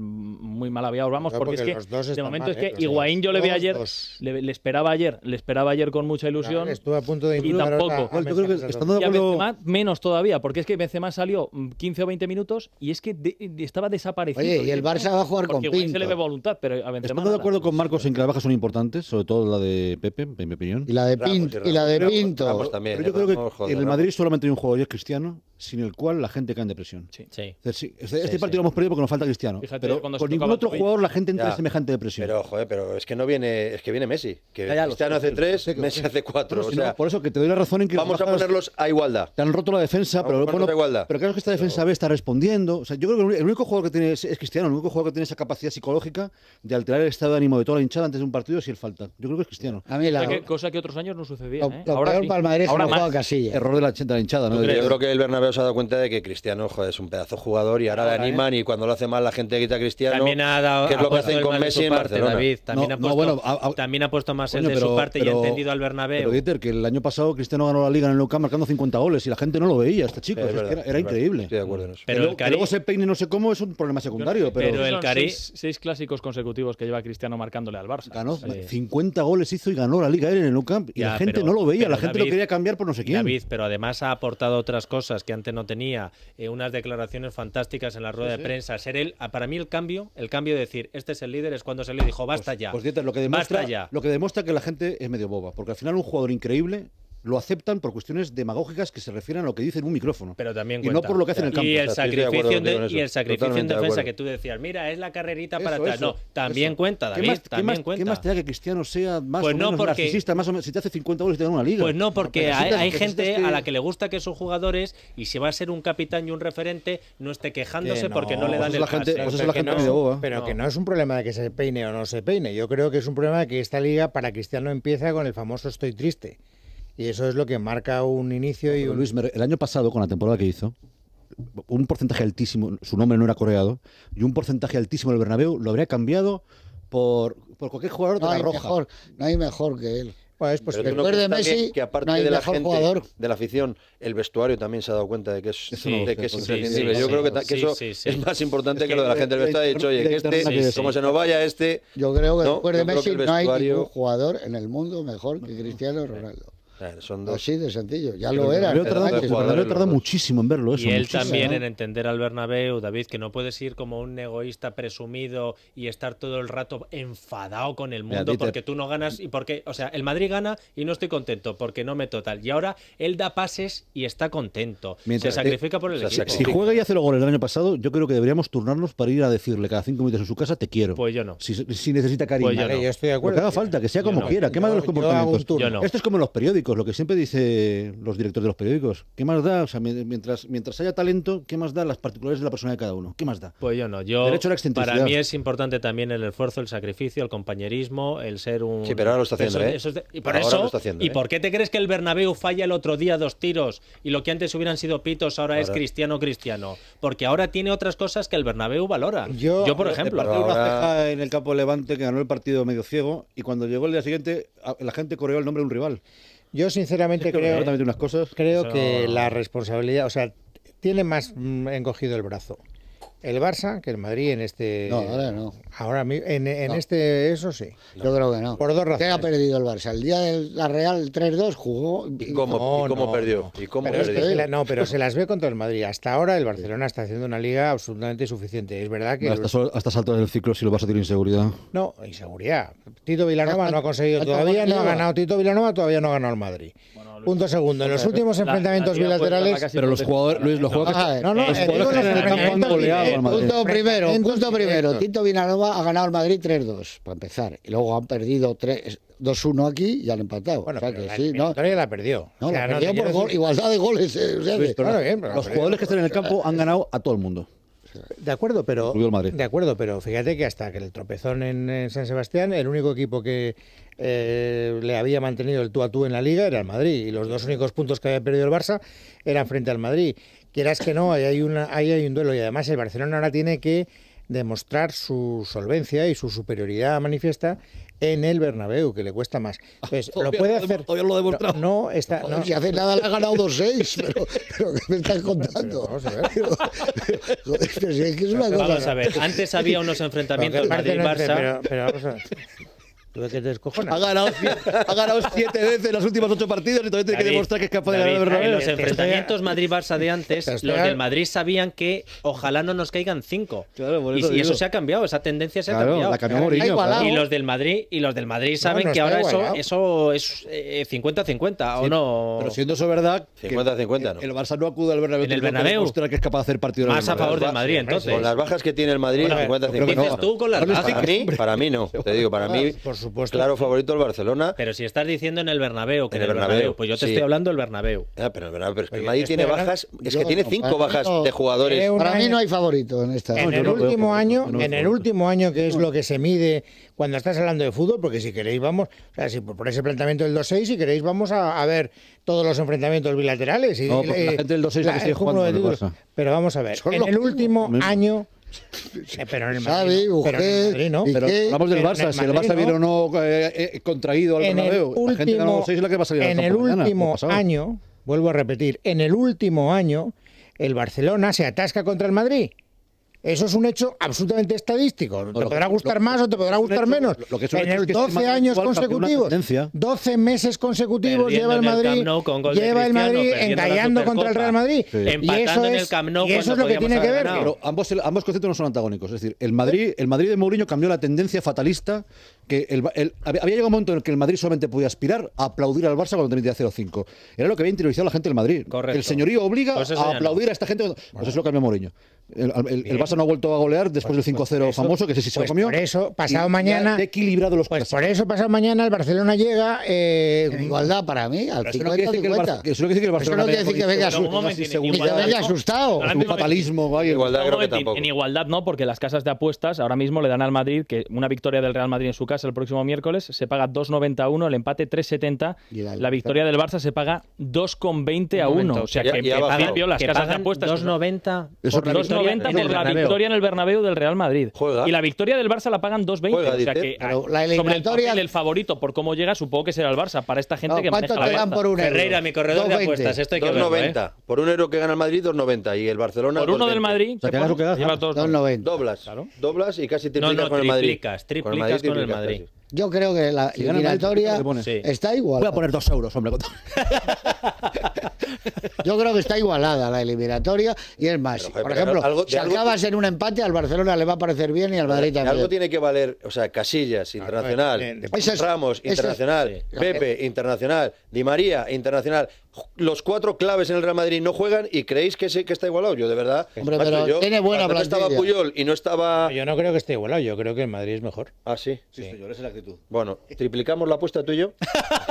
Muy mal aviados vamos, No, porque es porque que los dos de están momento mal, es que los Higuaín yo le vi dos, ayer, dos. le esperaba ayer con mucha ilusión. Claro, estuve a punto de y invitar tampoco. a Yo creo que mensajes estando de Y a acuerdo. Benzema menos todavía, porque es que Benzema salió 15 o 20 minutos y es que estaba desaparecido. Oye, y el Barça va a jugar con Porque Higuaín se le ve Pinto. voluntad, pero a Benzema Estando de nada. acuerdo con Marcos en que las bajas son importantes, sobre todo la de Pepe, en mi opinión. Y la de Ramos Pinto. y Y la de Ramos. Pinto. Ramos también, Pero yo creo que Ramos, joder, en el Ramos. Madrid solamente hay un jugador y es Cristiano, sin el cual la gente cae en depresión. Sí. Sí. Es decir, este Sí, partido lo hemos perdido porque nos falta Cristiano. Fíjate, pero cuando se con ningún tocaba otro el jugador la gente entra Ya. en semejante depresión. Pero, joder, pero es que no viene, es que viene Messi. Que Ya, lo Cristiano sé, hace 3, sé que- Messi hace 4. No, O si no, sea, por eso que te doy la razón en que vamos a las bajas ponerlos a igualdad. te han roto la defensa, Vamos a pero ponerlos a igualdad. pero claro que esta defensa B está respondiendo. O sea, yo creo que el único jugador que tiene es Cristiano, el único jugador que tiene esa capacidad psicológica de alterar el estado de ánimo de toda la hinchada antes de un partido si él falta. Yo creo que es Cristiano. A mí Cosa que otros años no sucedía. lo Ahora peor sí. para el Madrid es que Ahora no juega más. Casillas. Error de la hinchada, ¿no? Yo creo que el Bernabéu se ha dado cuenta de que Cristiano, joder, es un pedazo de jugador y ahora le animan y cuando lo hace mal la gente grita a Cristiano. También ha dado. que es lo que puesto hacen el con más de Messi su en parte, Barcelona. David. También, No, ha puesto, bueno, también ha puesto más Coño, el de su parte y ha pero- entendido al Bernabéu. Pero Dieter, que el año pasado Cristiano ganó la Liga en el Nou Camp marcando 50 goles y la gente no lo veía, este chico. Es Es que verdad, era es verdad. increíble. Estoy de acuerdo en eso. Pero Que el luego- que Cari- luego se peine no sé cómo es un problema secundario, pero el Son Cari- 6 clásicos consecutivos que lleva Cristiano marcándole al Barça. ganó Sí. 50 goles hizo y ganó la Liga él en el Nou Camp y Ya, la gente pero- no lo veía, pero la gente David- lo quería cambiar por no sé quién. David, pero además ha aportado otras cosas que antes no tenía, unas declaraciones fantásticas en la rueda de prensa, ser él, para mí el cambio de decir, este es el líder, es cuando se le dijo, basta ya, Pues Dieter, lo que basta ya. demuestra que la gente es medio boba, porque al final un jugador increíble lo aceptan por cuestiones demagógicas que se refieren a lo que dice en un micrófono. Pero también y no cuenta. por lo que hace en el campo. Y el O sea, estoy de sacrificio, acuerdo contigo en eso. y el sacrificio en Totalmente de defensa acuerdo. que tú decías, mira, es la carrerita para Eso, atrás. eso, No, también eso. cuenta, ¿Qué David, más, también ¿qué cuenta. más te da que Cristiano sea más Pues o no, menos porque- narcisista, más o menos, si te hace 50 goles y te da una liga? Pues no, porque Necesitas- hay necesitas gente que- a la que le gusta que sus jugadores, y si va a ser un capitán y un referente, no esté quejándose Que no, porque no le pues dan es el la gente- pase. pues es Pero la que gente no. medio boba. Pero No. que no es un problema de que se peine o no se peine. Yo creo que es un problema de que esta liga para Cristiano empieza con el famoso estoy triste. Y eso es lo que marca un inicio y Pero un... Luis, el año pasado, con la temporada que hizo, un porcentaje altísimo, su nombre no era coreado, y un porcentaje altísimo del Bernabéu lo habría cambiado por cualquier jugador de No la hay roja. mejor, no hay mejor que él. Bueno, es Pero posible. tú no Después de crees también Messi, que aparte no hay de la mejor gente, jugador. de la afición, el vestuario también se ha dado cuenta de que es, Eso no lo de sé, que es pues imprescindible. sí, Yo sí, creo que sí, eso sí. es más importante Es que lo de la gente del vestuario. Ha dicho, oye, que este, Sí, como se nos vaya este... Yo creo que No, después de yo creo Messi que el no hay vestuario- ningún jugador en el mundo mejor que Cristiano Ronaldo. Son dos. Así de sencillo. Ya Pero lo era. el Bernabéu pero tarda- antes. el Bernabéu tarda los dos. muchísimo en verlo eso. Y él muchísimo. también ¿no? en entender al Bernabéu, David, que no puedes ir como un egoísta presumido y estar todo el rato enfadado con el Mira, mundo Dieter. porque tú no ganas y porque, o sea, el Madrid gana y no estoy contento porque no me total. Y ahora él da pases y está contento. Mientras- se sacrifica por el o sea, equipo. Si juega y hace los goles del año pasado, yo creo que deberíamos turnarnos para ir a decirle cada 5 minutos en su casa, te quiero. Pues yo no. Si necesita cariño. Pues yo Vale, no. yo estoy de Lo acuerdo. que haga falta, que sea como no. quiera. ¿Qué más da los Yo hago un comportamientos? turno. Yo no. Esto es como en los periódicos, lo que siempre dice los directores de los periódicos. ¿Qué más da? O sea, mientras haya talento, ¿qué más da las particularidades de la persona de cada uno? ¿Qué más da? Pues yo no. Yo, Derecho a la excentricidad. para mí es importante también el esfuerzo, el sacrificio, el compañerismo, el ser un... Sí, pero ahora lo está haciendo, ¿eh? Y por Ahora eso, lo está haciendo, ¿y ¿eh? por qué te crees que el Bernabéu falla el otro día 2 tiros y lo que antes hubieran sido pitos ahora es Ahora- Cristiano? Porque ahora tiene otras cosas que el Bernabéu valora. Yo- Por ejemplo. Pero Una ahora- ceja en el campo de Levante que ganó el partido medio ciego y cuando llegó el día siguiente la gente corrió el nombre de un rival. Yo sinceramente creo, Exactamente unas cosas. creo Eso- que la responsabilidad, o sea, tiene más encogido el brazo. el Barça que el Madrid en este... No, ahora no. Ahora en No. este, eso sí. Yo creo que no. Por dos razones. ¿Qué ha perdido el Barça? El día de la Real 3-2 jugó... ¿Y cómo, No, perdió? no. ¿Y cómo Pero es perdió? que no, pero se las ve contra el Madrid. Hasta ahora el Barcelona está haciendo una liga absolutamente suficiente. Es verdad que... Hasta estas alturas del ciclo, si lo vas a tener inseguridad. No, inseguridad. Tito Vilanova no ha conseguido ¿Cuánto todavía, no ha lleva? ganado Tito Vilanova, todavía no ha ganado el Madrid. Punto segundo. En los últimos enfrentamientos bilaterales... Pero los jugadores, Luis, los jugadores Vamos a ver. No, no, los digo jugadores que los están en el campo han enfrentamientos goleado al Madrid. Punto primero, Enfrentamientos directos. Tito Vilanova ha ganado al Madrid 3-2, para empezar. Y luego han perdido 2-1 aquí y han empatado. Bueno, o sea pero que la sí, ¿no? eliminatoria la perdió. No, O sea, la no perdió te por quiero decir- igualdad de goles. O sea Luis, que- pero Claro, bien, pero los la jugadores que están en el campo han ganado a todo el mundo. De acuerdo, pero Incluido el Madrid. de acuerdo, pero fíjate que hasta que el tropezón en San Sebastián, el único equipo que le había mantenido el tú a tú en la Liga era el Madrid, y los dos únicos puntos que había perdido el Barça eran frente al Madrid. Quieras que no, ahí hay un duelo, y además el Barcelona ahora tiene que demostrar su solvencia y su superioridad manifiesta en el Bernabéu, que le cuesta más. Entonces, lo puede hacer. Todavía no lo ha demostrado. No, está. Joder, No, si hace nada le ha ganado 2-6, pero ¿qué me estás contando? vamos a ver. Joder, pero si es que es una cosa... Vamos a ver, antes había unos Pero enfrentamientos que parte no entre- Madrid-Barça. pero vamos a ver. ¿Tú ves que te descojonas? Ha ganado 7 veces las últimas 8 partidos y todavía tiene que David, demostrar que es capaz de ganar el David, en Bernabéu. los enfrentamientos Madrid-Barça de antes, Pero los del Madrid sabían que ojalá no nos caigan 5. Claro, por y, eso y eso digo. se ha cambiado, esa tendencia se ha Claro, cambiado. la cambió Mourinho, igualado. claro. Y los del Madrid saben no que está ahora igualado. eso es 50-50, ¿o Sí, no? Pero siendo eso verdad, que 50-50, ¿no? el Barça no acude al Bernabéu. En el teniendo que Bernabéu. demostrar que es capaz de hacer partido en el Más a Bernabéu. favor del Madrid, entonces. Con las bajas que tiene el Madrid, Bueno, 50-50. dices tú con las bajas. Para mí no, te digo, para mí, Por supuesto. claro favorito el Barcelona. Pero si estás diciendo en el Bernabéu, que En en el el Bernabéu, Bernabéu, pues yo te sí. estoy hablando del Bernabéu. Pero es que el Oye, Madrid tiene este bajas, es yo que tiene no, 5 para mí bajas no. de jugadores. Un Para mí año- no hay favorito en esta. En yo el no veo último favorito, año, yo no veo en el favorito. último año, que es lo que se mide cuando estás hablando de fútbol, porque si queréis vamos, o sea, si por ese planteamiento del 2-6, si queréis vamos a ver todos los enfrentamientos bilaterales. Y, No, porque la gente del 2-6 la que sigue el cúmulo jugando de en el títulos. Barça. Pero vamos a ver, Son en los el último mismos. año... pero en el Xavi, Madrid no, pero en el Busquets, Madrid no. y Pero ¿Qué? hablamos del Pero en Barça, el si el Madrid Barça viene no. o no contraído al En el Bernabéu, la gente gana último, 6 es la que va a salir al en el campo mañana, último o pasado. año, vuelvo a repetir, en el último año, el Barcelona se atasca contra el Madrid. Eso es un hecho absolutamente estadístico. Te lo que- podrá gustar lo- más o te podrá es un gustar hecho- menos. lo que es un En hecho es el que este 12 Madrid años actual cambió una consecutivos, tendencia. 12 meses consecutivos Perdiendo lleva el en el Madrid, Camp Nou con gol de lleva el Cristiano, Madrid perdiendo la encallando contra el Supercopa. Real Madrid. Sí. Y Empatando eso en es, el Camp Nou y eso cuando es lo que podíamos tiene que haber ver. ganado. Pero ambos conceptos no son antagónicos. Es decir, el Madrid de Mourinho cambió la tendencia fatalista que había llegado un momento en el que el Madrid solamente podía aspirar a aplaudir al Barça cuando tenía 0-5. Era lo que había interiorizado la gente del Madrid. Correcto. El señorío obliga Pues eso a ya no. aplaudir a esta gente. Pues eso es lo que cambió Mourinho. El Barça no ha vuelto a golear después del 5-0 famoso, que ese sí se lo Pues comió. por eso, pasado Y mañana... ha equilibrado los Pues clásicos. por eso, pasado mañana, el Barcelona llega... En igualdad para mí, al Pero eso no quiere decir que el 50-50. Barça- eso no quiere decir que el Eso Barcelona no quiere decir que venga, Pero un momento, y que igualdad, venga ¿no? asustado. Ahora un mismo- fatalismo. vaya. Igualdad Un creo que momentín, tampoco. En igualdad no, porque las casas de apuestas ahora mismo le dan al Madrid que una victoria del Real Madrid en su casa el próximo miércoles se paga 2,91, el empate 3,70, Y la victoria del Barça se paga 2,20 a 1. O sea Ya- que ya ha en bajado. principio las que casas de pagan apuestas 2,90 Eso por la victoria 2,90 en por el la Bernabéu. victoria en el Bernabéu del Real Madrid. Juega. Y la victoria del Barça la pagan 2,20. Juega, O sea dice. que Pero la sobre el eliminatoria- papel, el favorito por cómo llega, supongo que será el Barça. Para esta gente No, que ¿cuánto maneja te la dan pasta. por un euro? Ferreira, mi corredor de 2,20. apuestas, esto hay que verlo, 2,90. Por un euro que gana el Madrid, 2,90. Y el Barcelona. Por uno 2,20. del Madrid, O sea, que hagas lo que hagas, llevas 2,90. Doblas y casi triplicas No, con el Madrid. triplicas con el Madrid. casi. Yo creo que la Si gana el Madrid, eliminatoria ¿qué pone? Sí. está igual. Voy a poner 2 euros, hombre. Yo creo que está igualada la eliminatoria y es más, Pero, joder, por pero ejemplo, algo- si de algo- acabas en un empate al Barcelona le va a parecer bien y al Madrid también. Algo tiene que valer, o sea, Casillas, internacional, Esa es- Ramos, esa es- internacional, sí. Pepe, internacional, Di María, internacional. Los 4 claves en el Real Madrid no juegan y creéis que está igualado. Yo, de verdad. Hombre, macho, pero yo, tiene buena cuando no estaba plantilla. Puyol y no estaba. Yo no creo que esté igualado, yo creo que el Madrid es mejor. Ah, sí. Sí, señor, esa es la actitud. Bueno, triplicamos la apuesta tú y yo.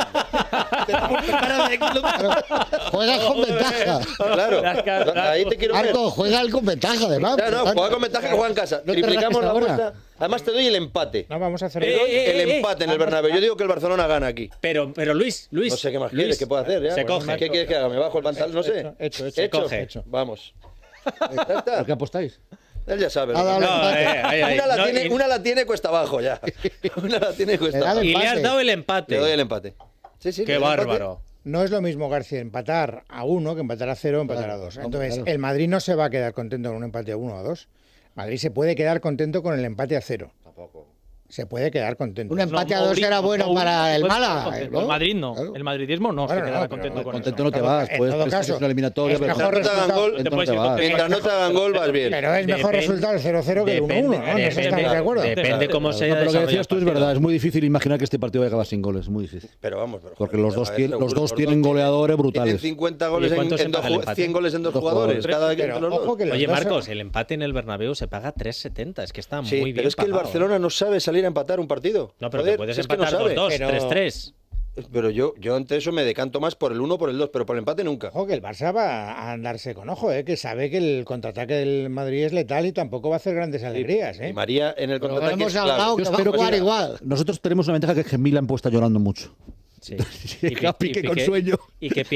Juegas con ventaja. Claro. Ahí te quiero ver. Marco, juega con ventaja además. Ya, no, juega con ventaja que juega en casa. No te Triplicamos la rajes ahora. apuesta. Además te doy el empate. No, vamos a hacer... El empate en el Bernabéu. Yo digo que el Barcelona gana aquí. Pero Luis, No sé qué más Luis, quieres, qué puedo hacer ya. Se Pues, coge. ¿Qué quieres que haga? ¿Me bajo el pantalón? No sé. Hecho. Coge. Vamos. Ya está. ¿Por qué apostáis? Él ya sabe. Ha dado ¿no? el empate. Una la tiene cuesta abajo ya. Una la tiene cuesta Le da abajo. el Y le has empate. dado el Le empate. doy el empate. Sí, sí. Qué le doy el empate. bárbaro. No es lo mismo, García, empatar a 1 que empatar a 0 o empatar Claro, a 2. claro, Entonces, claro. el Madrid no se va a quedar contento con un empate a 1 o a 2. Madrid se puede quedar contento con el empate a 0. Tampoco. Se puede quedar contento. Un empate a 2 era bueno para el Málaga. El Madrid no. Claro. El madridismo no Bueno, se queda no, contento pero con Contento eso. no te vas, En puedes todo pensar que caso, es una eliminatoria, es pero mejor Mientras no te hagan resultado. gol, contento Te no puedes te ir vas. contento. mientras no te hagan gol, vas bien. Pero es mejor resultado el 0-0 que el 1-1, ¿no? En eso estamos de acuerdo. Depende cómo se No, haya pero lo que desarrollado decías tú el es partido. verdad, es muy difícil imaginar que este partido vaya a acabar sin goles, es muy difícil. Pero vamos, pero, Porque joder, los dos a ver, tienen, los seguro, dos tienen goleadores Tienen brutales. 50 goles ¿Y cuánto se en dos, paga el empate? 100 goles en dos Dos jugadores. jugadores. Cada Pero entre los ojo dos. que los Oye, dos Marcos, el empate en el Bernabéu se paga 3,70. Es que está Sí, muy bien pero es que el pagado, Barcelona no sabe salir a empatar un partido. No, pero Joder, te puedes si es que no empatar sabe. 2-2, Pero- 3-3. Pero yo ante eso me decanto más por el 1 o por el 2, pero por el empate nunca. Ojo que el Barça va a andarse con ojo, que sabe que el contraataque del Madrid es letal y tampoco va a hacer grandes alegrías. Y María en el Pero contraataque hemos es clave. hablado Yo que va a espero que jugar sea- igual. Nosotros tenemos una ventaja que es que Milan puede estar llorando mucho. Sí. Llega Piqué con sueño. Y que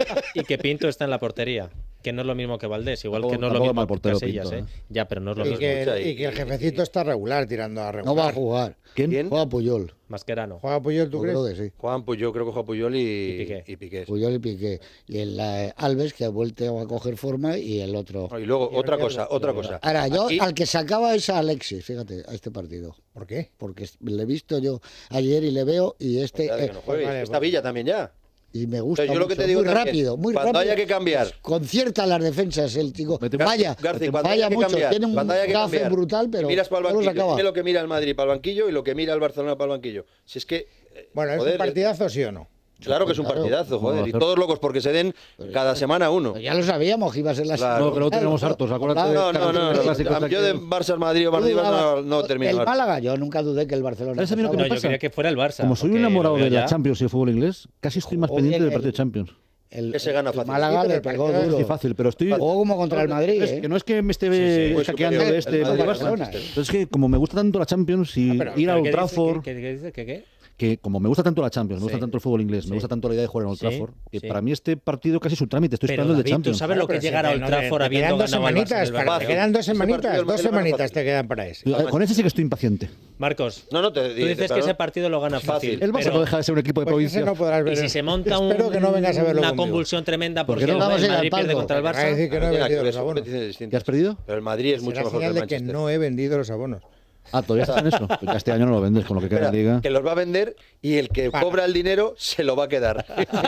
Pinto está en la portería. Que no es lo mismo que Valdés. Igual que no es lo Tampoco mismo mal que portero Casillas, Pinto, Ya, pero no es lo Y mismo. que el jefecito está regular, tirando a regular. No va a jugar. ¿Quién? Juega Puyol. Mascherano. ¿Juega Puyol, tú Yo crees? creo que sí. Juan Puyol, creo que juega Puyol y Piqué. Piqué. Puyol y Piqué. Y el Alves, que ha vuelto a coger forma, y el otro. Y luego, otra cosa. Ahora, yo Aquí- al que sacaba es a Alexis, fíjate, a este partido. ¿Por qué? Porque le he visto yo ayer y le veo, y este. Ya de que no juegue. vale, Está Villa también ya. Y me gusta. Pero yo lo que mucho. te digo muy también, rápido, muy cuando rápido. haya que cambiar. Concierta las defensas el chico. Vaya, Garci, cuando vaya haya que mucho. cambiar, Tiene un cuando haya que gafe cambiar, brutal, pero miras para el no los banquillo. acaba. Mira lo que mira el Madrid para el banquillo y lo que mira el Barcelona para el banquillo. Si es que Bueno, ¿es joder, un partidazo, sí o no? claro que es un Claro. partidazo, joder, y Claro. todos locos porque se den cada semana uno. Ya lo sabíamos que iba a ser la Claro. No, que luego tenemos hartos, acuérdate. No, yo de Barça Madrid o Madrid no termino. El Málaga, yo nunca dudé que el Barcelona. ¿Sabes a mí lo que No, me yo pasa? quería que fuera el Barça. Como soy un porque enamorado lo veo de la ya. Champions y el fútbol inglés, casi estoy más Joder, pendiente del el- partido de Champions. Ese gana fácil. Málaga Sí, le pero pegó el partido duro. Sí, fácil, pero estoy... Jugó como contra el Madrid, Es que ¿eh? no es que me esté Muy saqueando superior de el este Madrid del al Barça. Barcelona. Entonces es que como me gusta tanto la Champions y pero- ir a Old ¿Qué dice? Trafford, ¿Qué dice? ¿Qué? que como me gusta tanto la Champions, me gusta Sí. tanto el fútbol inglés, Sí. me gusta tanto la idea de jugar en Old Sí, Trafford, que sí. para mí este partido casi es un trámite, estoy Pero esperando el de David, ¿tú Champions. sabes lo que es llegar a Old Trafford habiendo Te quedan 2 ganado al Barça en semanitas, el te Bernabéu? quedan 2 Ese partido semanitas, el 2 Madrid lo gana semanitas fácil. te quedan para ese. Con ese sí que estoy impaciente. Marcos, No, te tú dices que ese partido lo gana fácil. El Barça pero- no deja de ser un equipo de Pues ese provincia. no podrás ver. Y si se monta Espero que no vengas a verlo una conmigo. convulsión tremenda ¿Por porque qué no? el Vamos a ir al Madrid pierde palco. contra el Te va a Barça. decir que no he vendido los abonos. ¿Qué has perdido? Pero el Madrid es mucho Será mejor que señal el de que Manchester. no he vendido los abonos. Ah, todavía está en eso. Pues ya este año no lo vendes con lo que queda en la Espera, liga. que los va a vender y el que cobra el dinero se lo va a quedar.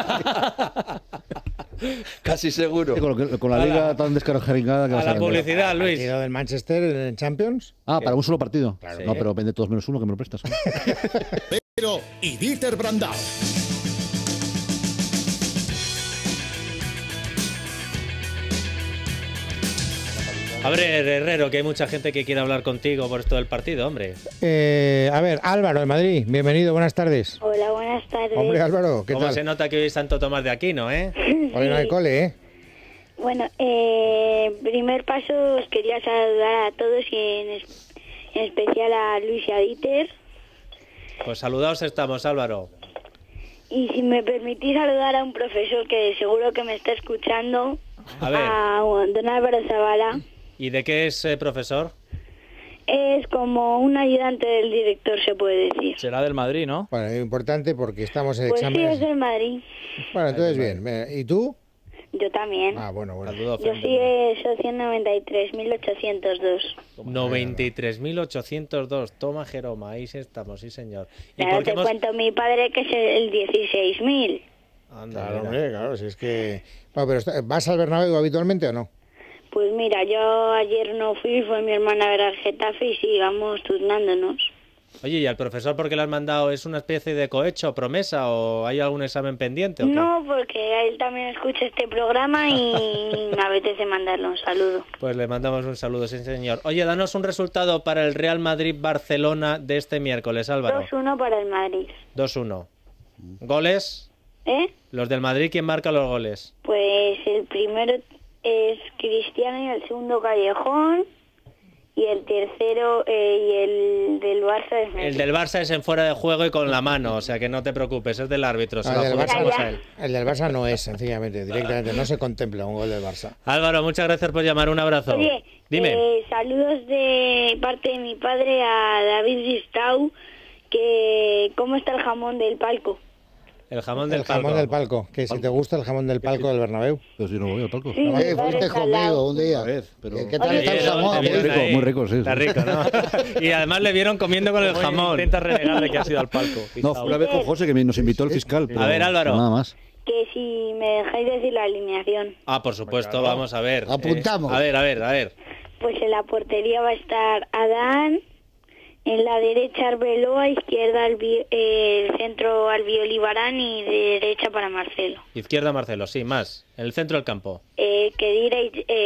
Casi seguro. Sí, con la liga tan descargada que A vas la vender. publicidad, Luis. ¿Partido del Manchester en Champions? Ah, para un solo partido. Claro. No, pero vende todos menos uno que me lo prestas. Pero y Dieter Brandau. A ver, Herrero, que hay mucha gente que quiere hablar contigo por esto del partido, hombre. A ver, Álvaro, de Madrid. Bienvenido, buenas tardes. Hola, buenas tardes. Hombre, Álvaro, ¿qué ¿Cómo tal? se nota que hoy es Santo Tomás de Aquino, eh? Hoy no hay cole, ¿eh? Bueno, primer paso os quería saludar a todos y en especial a Luis y a Dieter. Pues saludaos estamos, Álvaro. Y si me permitís saludar a un profesor que seguro que me está escuchando, A ver. a don Álvaro Zavala. ¿Y de qué es profesor? Es como un ayudante del director, se puede decir. Será del Madrid, ¿no? Bueno, es importante porque estamos en Pues sí, exámenes. es del Madrid. Bueno, entonces bien. ¿Y tú? Yo también. Ah, bueno, bueno. Saludos, Yo soy socio 93.802. 93.802. Toma, Jeroma, ahí sí estamos, sí, señor. ¿Y Claro, por qué te cuento mi padre que es el 16.000. Anda, Claro, mira. hombre, claro, si es que... Bueno, pero ¿vas al Bernabéu habitualmente o no? Pues mira, yo ayer no fui, fue mi hermana a ver al Getafe y sí, vamos turnándonos. Oye, ¿y al profesor por qué le has mandado? ¿Es una especie de cohecho, promesa o hay algún examen pendiente? ¿o qué? No, porque a él también escucha este programa y me apetece mandarle un saludo. Pues le mandamos un saludo, sí, señor. Oye, danos un resultado para el Real Madrid-Barcelona de este miércoles, Álvaro. 2-1 para el Madrid. 2-1. ¿Goles? ¿Eh? Los del Madrid, ¿quién marca los goles? Pues el primero es Cristiano y el segundo Callejón y el tercero y el del Barça es Messi. El del Barça es en fuera de juego y con la mano, o sea que no te preocupes, es del árbitro. Se No, lo el, del adjudicamos Barça, a él. el del Barça no es, sencillamente, directamente. No se contempla un gol del Barça. Álvaro, muchas gracias por llamar, un abrazo. Oye, Dime. saludos de parte de mi padre a David Gistau, que ¿cómo está el jamón del palco? El jamón del El jamón palco. del palco. Que si te gusta el jamón del palco del Bernabéu. Pero si no voy al palco. Sí, me Fuiste parece al conmigo lado. un día. Pero... ¿Qué tal está el Oye, jamón? te vienes ahí. Muy rico, sí. Está rico, ¿no? Y además le vieron comiendo con el jamón. Intenta renegar de que ha sido al palco. No, fue una vez con José que nos invitó el fiscal. Pero A ver, Álvaro. Nada más. Que si me dejáis decir la alineación. Ah, por supuesto, vamos a ver. Apuntamos. A ver. Pues en la portería va a estar Adán, en la derecha Arbeloa, izquierda el centro Albiol Barán y derecha para Marcelo. Izquierda Marcelo, sí, más. En el centro del campo. Kedira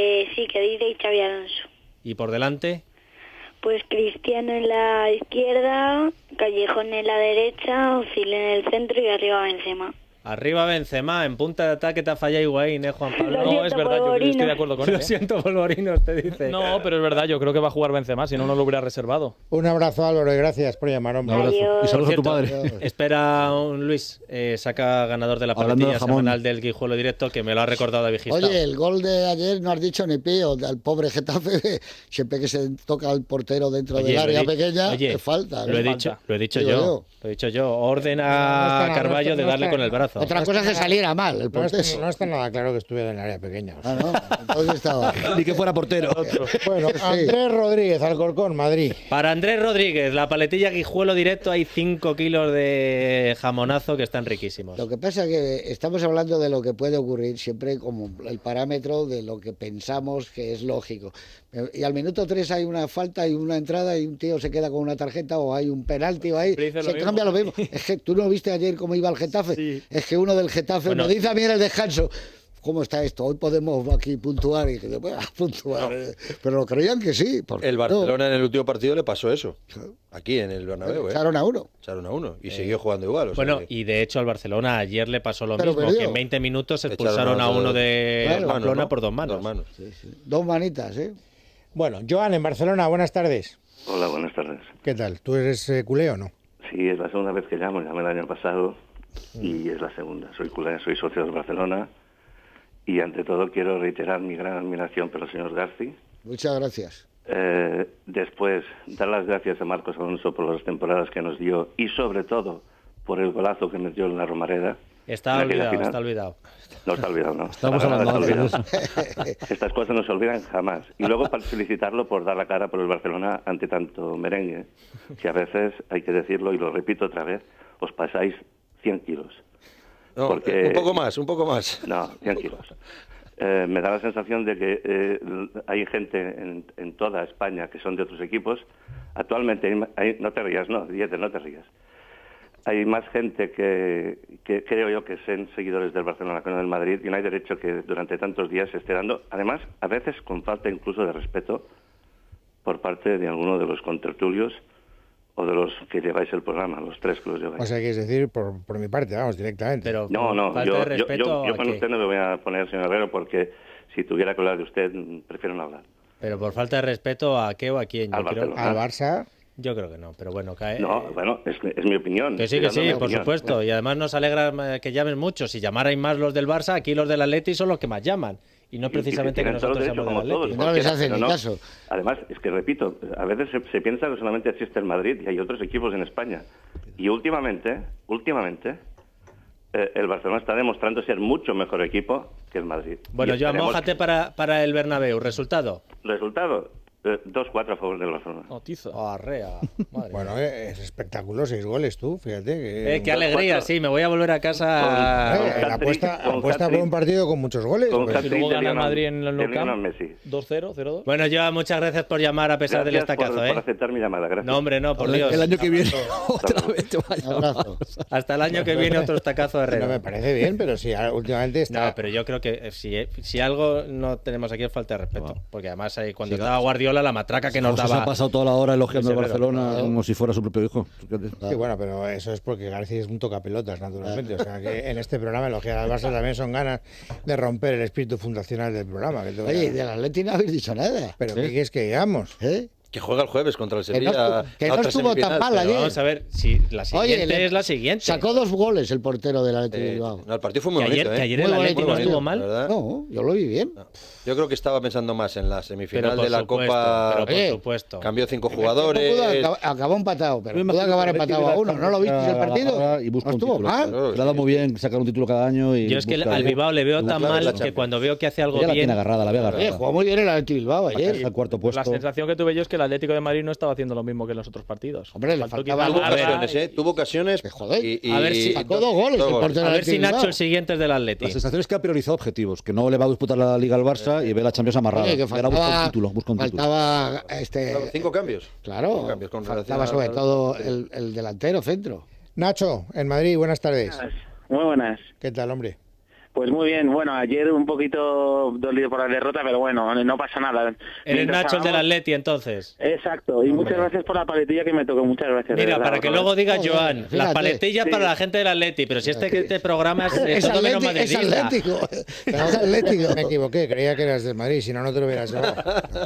y Xavi Alonso. Y por delante, Pues Cristiano en la izquierda, Callejón en la derecha, Ozil en el centro y arriba Benzema. arriba Benzema, en punta de ataque te ha fallado Higuaín, Juan Pablo. Lo No, es verdad, yo estoy de acuerdo con él. Lo siento, Polvorinos, te dice. No, pero es verdad, yo creo que va a jugar Benzema, si no, no lo hubiera reservado. Un abrazo, Álvaro, y gracias por llamar, hombre. Un abrazo. Adiós. Y saludos a tu Por padre. cierto, espera un Luis, saca ganador de la Hablando paletilla de jamón. semanal del Guijuelo Directo, que me lo ha recordado David Gistao. Oye, el gol de ayer no has dicho ni pío, al pobre Getafe, siempre que se toca al portero dentro Oye, del lo área he di- pequeña, oye, te falta. Lo he ¿no? dicho, lo he dicho Digo yo. Lo he dicho yo. Orden No a está- Carballo no de está- darle con el brazo. Otra cosa es que saliera mal el No está, portero. no está nada claro que estuviera en el área pequeña. o sea. Ah, no, entonces estaba. Ni que fuera portero. Bueno, Sí. Andrés Rodríguez, Alcorcón, Madrid. Para Andrés Rodríguez, la paletilla Guijuelo Directo, hay 5 kilos de jamonazo que están riquísimos. Lo que pasa es que estamos hablando de lo que puede ocurrir, siempre como el parámetro de lo que pensamos que es lógico. Y al minuto 3 hay una falta y una entrada y un tío se queda con una tarjeta o hay un penalti o ahí, Pero dice lo se mismo. cambia lo mismo. Es que tú no viste ayer cómo iba el Getafe. Sí. Es que uno del Getafe Bueno. me dice a mí en el descanso, ¿cómo está esto? Hoy podemos aquí puntuar. Y dije, bueno, puntuar. Pero creían que sí. porque El Barcelona en el último partido le pasó eso. Aquí en el Bernabéu, echaron a uno. Echaron a uno y siguió jugando igual. o sea Bueno, que- y de hecho al Barcelona ayer le pasó lo Pero mismo, perdió. que en 20 minutos Echaron expulsaron a a uno dos- de Claro. Pamplona ¿no? por 2 manos. Dos manos. Dos manitas, ¿eh? Bueno, Joan, en Barcelona, buenas tardes. Hola, buenas tardes. ¿Qué tal? ¿Tú eres culé o no? Sí, es la segunda vez que llamo. Llamé el año pasado y es la segunda. Soy culé, soy socio del Barcelona y ante todo quiero reiterar mi gran admiración por el señor Garci. Muchas gracias. Después, dar las gracias a Marcos Alonso por las temporadas que nos dio y sobre todo por el golazo que metió en la Romareda. Está en aquella olvidado, final. está olvidado. No está olvidado, ¿no? Estamos Para nada hablando está antes de olvidado. Estas cosas no se olvidan jamás. Y luego para felicitarlo por dar la cara por el Barcelona ante tanto merengue, que a veces, hay que decirlo y lo repito otra vez, os pasáis 100 kilos. No, Porque- un poco más, un poco más. No, 100 kilos. Me da la sensación de que hay gente en toda España que son de otros equipos. Actualmente, no te rías, no, Dieter, no te rías. Hay más gente que creo yo que son seguidores del Barcelona que no del Madrid y no hay derecho que durante tantos días se esté dando, además, a veces con falta incluso de respeto por parte de alguno de los contertulios o de los que lleváis el programa, los tres que los lleváis. O sea, quieres decir por mi parte, vamos, directamente. Pero No, falta yo de respeto yo ¿a con qué? usted no me voy a poner, señor Herrero, porque si tuviera que hablar de usted, prefiero no hablar. Pero por falta de respeto a qué o a quién. Al Barcelona. Al Barça, Yo creo que no, pero bueno, cae. No, bueno, es mi opinión. Que sí, Estoy dando mi por opinión. supuesto. Y además nos alegra que llamen mucho. Si llamarais más los del Barça, aquí los del Atleti son los que más llaman. Y no Y precisamente que tienen todo nosotros el derecho, seamos del como Atleti. todos, No les cualquiera, hacen pero ni caso. Además, es que repito, a veces se piensa que solamente existe el Madrid y hay otros equipos en España. Y últimamente, el Barcelona está demostrando ser mucho mejor equipo que el Madrid. Bueno, Y Joan, esperemos- mójate para el Bernabéu. ¿Resultado? Resultado, 2-4 a favor del Barcelona. Notiza. Arrea. Madre bueno, mía. es espectáculo, 6 goles tú, fíjate. Que, Qué alegría, sí, me voy a volver a casa. Con la apuesta con por hat-trick. un partido con muchos goles. Con pues. Y luego de gana el Lionel- Madrid en el de Nou Camp. Lionel Messi. 2-0, 0-2. Bueno, Joan, muchas gracias por llamar a pesar del Gracias estacazo, por aceptar mi llamada, gracias. No, hombre, no, por Dios. El año que viene otra vez te vaya. Un abrazo. Hasta el año que viene otro estacazo de No me Herrera. parece bien, pero sí, últimamente está. No, pero yo creo que si algo no tenemos aquí es falta de respeto. Porque además ahí, cuando Sí, estaba Guardiola, la matraca que nos José se daba. ha pasado toda la hora elogiando al Ese Barcelona como si fuera su propio hijo. Sí, bueno, pero eso es porque García es un tocapelotas, naturalmente. O sea, que en este programa elogiar al Barça también son ganas de romper el espíritu fundacional del programa. Que Oye, y del Atleti no habéis dicho nada. ¿Pero qué quieres que digamos? ¿Eh? Que juega el jueves contra el Que Sevilla. no estuvo tan mal ayer. Vamos a ver, si la siguiente es la siguiente. Sacó 2 goles el portero del Atlético de Bilbao. No, el partido fue muy bonito. Que ayer el Atlético no estuvo mal. ¿Verdad? No, yo lo vi bien. No. Yo creo que estaba pensando más en la semifinal Pero de la supuesto, Copa. pero por supuesto. Cambió 5 jugadores. Acabó empatado, pero pudo acabar empatado a 1. ¿No lo viste el partido? Y busca No un estuvo título. mal. Le ha dado muy bien sacar un título cada año. Y Yo es que busca- al Bilbao le veo tan Claro, mal la que Champions. cuando veo que hace algo Ya la tiene bien... agarrada, la ve agarrada. Jugó muy bien el Atlético de Bilbao ayer. Al cuarto La puesto. sensación que tuve yo es que el Atlético de Madrid no estaba haciendo lo mismo que en los otros partidos. Hombre, le Faltó faltaba quizá Tuvo algo. Álvaro ocasiones, Tuvo ocasiones. Joder, a ver si sacó 2 goles el portero A del ver si Atlético de Nacho Bilbao. el siguiente es del Atleti. La sensación es que ha priorizado objetivos, que no le va a disputar la Liga al Barça y ve la Champions amarrada. Oye, que Ahora busca un título, busca un título. faltaba 5 cambios. Claro, 5 cambios con faltaba relación sobre al- todo el delantero centro. Nacho, en Madrid, buenas tardes. Muy buenas. ¿Qué tal, hombre? Pues muy bien. Bueno, ayer un poquito dolido por la derrota, pero bueno, no pasa nada. Eres Mientras Nacho el del hagamos- Atleti, entonces. Exacto. Y muchas gracias por la paletilla que me tocó. Muchas gracias. de Mira, verdad, para que Roberto. luego diga Joder, Joan, fíjate. las paletillas Sí. para la gente del Atleti, pero si este programa es todo menos Es madridista. atlético. Es atlético. Me equivoqué, creía que eras del Madrid, si no, no te lo hubieras llevado.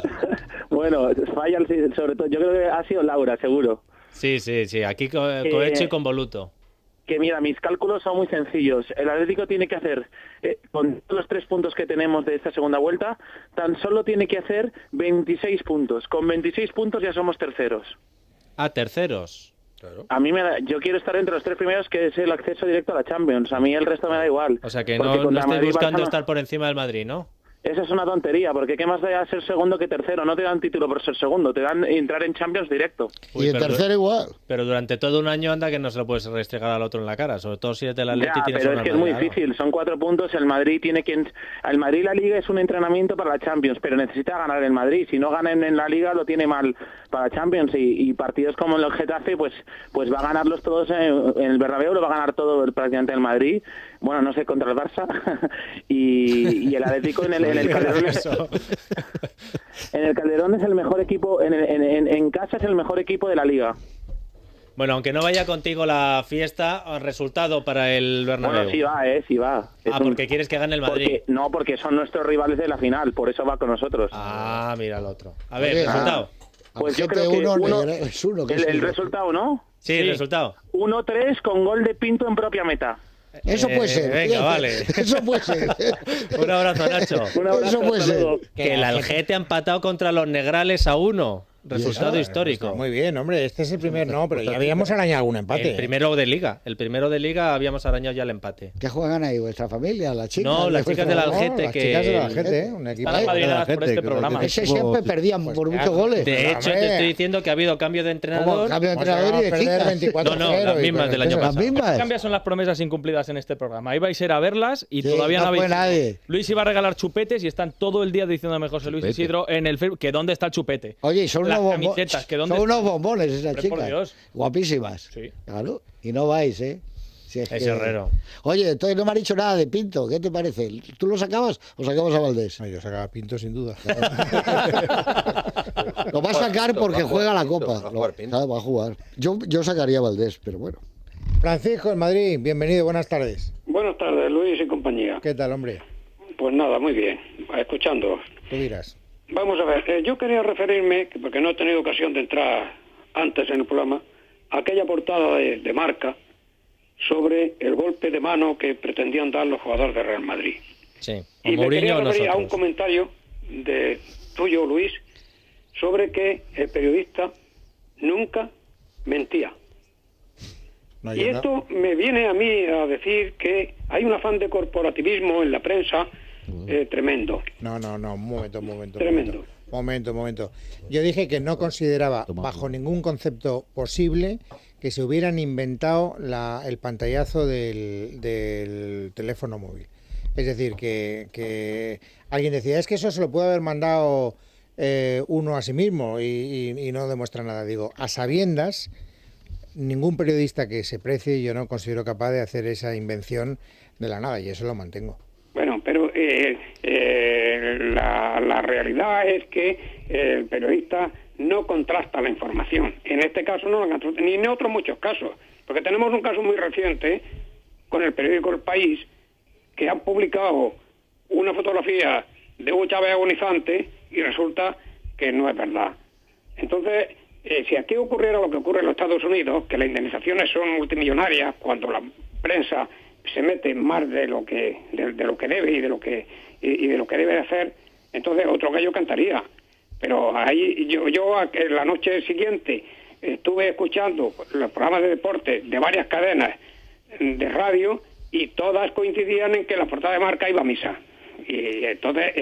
Bueno, falla sobre todo. Yo creo que ha sido Laura, seguro. Sí, aquí cohecho y convoluto. Que mira, mis cálculos son muy sencillos. El Atlético tiene que hacer, con los 3 puntos que tenemos de esta segunda vuelta, tan solo tiene que hacer 26 puntos. Con 26 puntos ya somos terceros. Terceros. Claro. A mí yo quiero estar entre los 3 primeros, que es el acceso directo a la Champions. A mí el resto me da igual. O sea que Porque no contra estáis Madrid y buscando Barça no- estar por encima del Madrid, ¿no? Esa es una tontería, porque ¿qué más da ser segundo que tercero? No te dan título por ser segundo, te dan entrar en Champions directo. Uy, Y el pero- tercero igual. Pero durante todo un año anda que no se lo puedes restregar al otro en la cara, sobre todo si eres del Atleti Ya, tienes pero una es que es muy armadura. difícil, son 4 puntos, el Madrid tiene que... El Madrid la Liga es un entrenamiento para la Champions, pero necesita ganar el Madrid, si no gana en la Liga lo tiene mal para Champions y partidos como el Getafe pues va a ganarlos todos en el Bernabéu, lo va a ganar todo prácticamente el Madrid, bueno, no sé, contra el Barça y el Atlético en el Calderón en el Calderón es el mejor equipo, en casa es el mejor equipo de la Liga. Bueno, aunque no vaya contigo la fiesta, resultado para el Bernabéu. Bueno, sí va. Porque quieres que gane el Madrid. Porque son nuestros rivales de la final, por eso va con nosotros. Ah, mira el otro. A ver, Oye, resultado. Pues yo Gente creo que uno, es uno. que es el uno. resultado, ¿no? Sí, el resultado. 1-3 con gol de Pinto en propia meta. Eso puede ser. Venga, fíjate. vale. Eso puede ser. Un abrazo, Nacho. Un abrazo, Eso puede hasta ser. luego. Que el Algete ha empatado contra los Negrales a 1. Resultado histórico. Muy bien, hombre, este es el primer, no, pero ya habíamos arañado algún empate. El primero de Liga. El primero de Liga habíamos arañado ya el empate. ¿Qué juegan ahí? ¿Vuestra familia? ¿Las chicas? No, las chicas del No, Algete las que... chicas del Algete, un equipo. Están apadrinadas por gente, este que- programa. que- Ese siempre perdían por muchos goles. De hecho, Hombre. te estoy diciendo que ha habido cambio de Como entrenador. cambio de O sea, entrenador y de vamos a perder chicas. 24-0 No, las y mismas con del año el- Las pasado. mismas. Cambias son las promesas incumplidas en este programa. Ibais a ir a verlas y Sí, todavía no no habéis fue ido. nadie. Luis iba a regalar chupetes y están todo el día diciéndome José Luis Chupete. Isidro en el Facebook que dónde está el chupete. Oye, y son Las unos camisetas, que dónde son están. unos bombones esas Hombre, por chicas. Dios. Guapísimas. Sí. Claro. Y no vais, ¿eh? Si es Es que- Herrero. Oye, entonces no me ha dicho nada de Pinto. ¿Qué te parece? ¿Tú lo sacabas o sacamos a Valdés? No, yo sacaba Pinto sin duda. Lo va a sacar porque Va a juega la jugar Pinto, Copa. va a jugar Pinto. Claro, va a jugar. Yo sacaría a Valdés, pero bueno. Francisco, en Madrid, bienvenido, buenas tardes. Buenas tardes, Luis y compañía. ¿Qué tal, hombre? Pues nada, muy bien, escuchando. Tú dirás. Vamos a ver, yo quería referirme, porque no he tenido ocasión de entrar antes en el programa, a aquella portada de Marca sobre el golpe de mano que pretendían dar los jugadores de Real Madrid. Sí. O Y me Mourinho quería o referir a un nosotros. comentario de tuyo, Luis, sobre que el periodista nunca mentía. No, Y yo no. esto me viene a mí a decir que hay un afán de corporativismo en la prensa tremendo. No, un momento. Tremendo. Momento. Yo dije que no consideraba bajo ningún concepto posible que se hubieran inventado el pantallazo del teléfono móvil. Es decir, que alguien decía, es que eso se lo puede haber mandado uno a sí mismo y no demuestra nada. Digo, a sabiendas, ningún periodista que se precie yo no considero capaz de hacer esa invención de la nada y eso lo mantengo. Bueno, pero la realidad es que el periodista no contrasta la información. En este caso no la contrasta, ni en otros muchos casos. Porque tenemos un caso muy reciente con el periódico El País, que han publicado una fotografía de Hugo Chávez agonizante y resulta que no es verdad. Entonces, si aquí ocurriera lo que ocurre en los Estados Unidos, que las indemnizaciones son multimillonarias, cuando la prensa se mete más de lo que debe y de lo que debe de hacer, entonces otro gallo cantaría. Pero ahí yo la noche siguiente estuve escuchando los programas de deporte de varias cadenas de radio y todas coincidían en que la portada de Marca iba a misa. Y entonces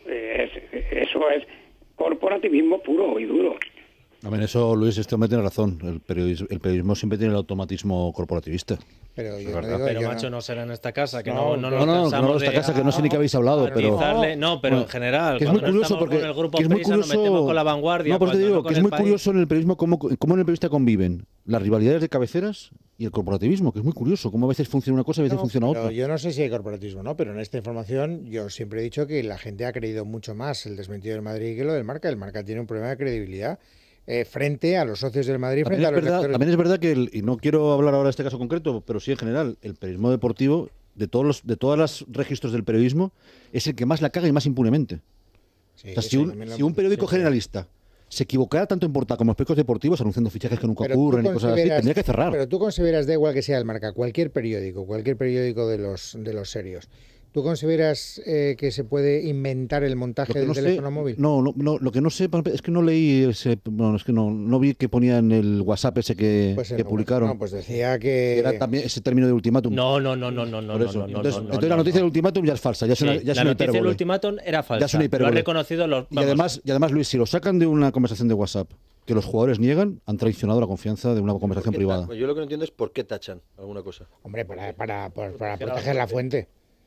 eso es corporativismo puro y duro. A ver, eso, Luis, este hombre tiene razón. El periodismo siempre tiene el automatismo corporativista. Pero yo macho, no será en esta casa, que no en esta casa, que no sé ni qué habéis hablado, pero... pero en general, que es muy curioso porque con el grupo Prisa nos metemos con La Vanguardia. No, pues te digo que es muy país. curioso en el periodismo cómo en el periodista conviven las rivalidades de cabeceras y el corporativismo, que es muy curioso, cómo a veces funciona una cosa y a veces funciona otra. Yo no sé si hay corporativismo, ¿no? Pero en esta información yo siempre he dicho que la gente ha creído mucho más el desmentido del Madrid que lo del Marca. El Marca tiene un problema de credibilidad frente a los socios del Madrid, frente a los lectores. También es verdad que, y no quiero hablar ahora de este caso concreto, pero sí en general, el periodismo deportivo, de todos los registros del periodismo, es el que más la caga y más impunemente. Sí, o sea, si un periódico generalista se equivocara tanto en portada como en aspectos deportivos, anunciando fichajes que nunca ocurren y cosas así, tendría que cerrar. Pero tú consideras, da igual que sea el Marca, cualquier periódico de los serios, ¿tú consideras que se puede inventar el montaje del teléfono móvil? No, lo que no sé es que no leí ese, bueno, es que no vi que ponía en el WhatsApp ese que publicaron. No, pues decía que era también ese término de ultimátum. No. Entonces la noticia del ultimátum ya es falsa, ya es una la noticia del ultimátum era falsa. Ya es una hipérbole. Lo han reconocido los. Y además, Luis, si lo sacan de una conversación de WhatsApp que los jugadores niegan, han traicionado la confianza de una conversación privada. Yo lo que no entiendo es por qué tachan alguna cosa. Hombre, para proteger la fuente.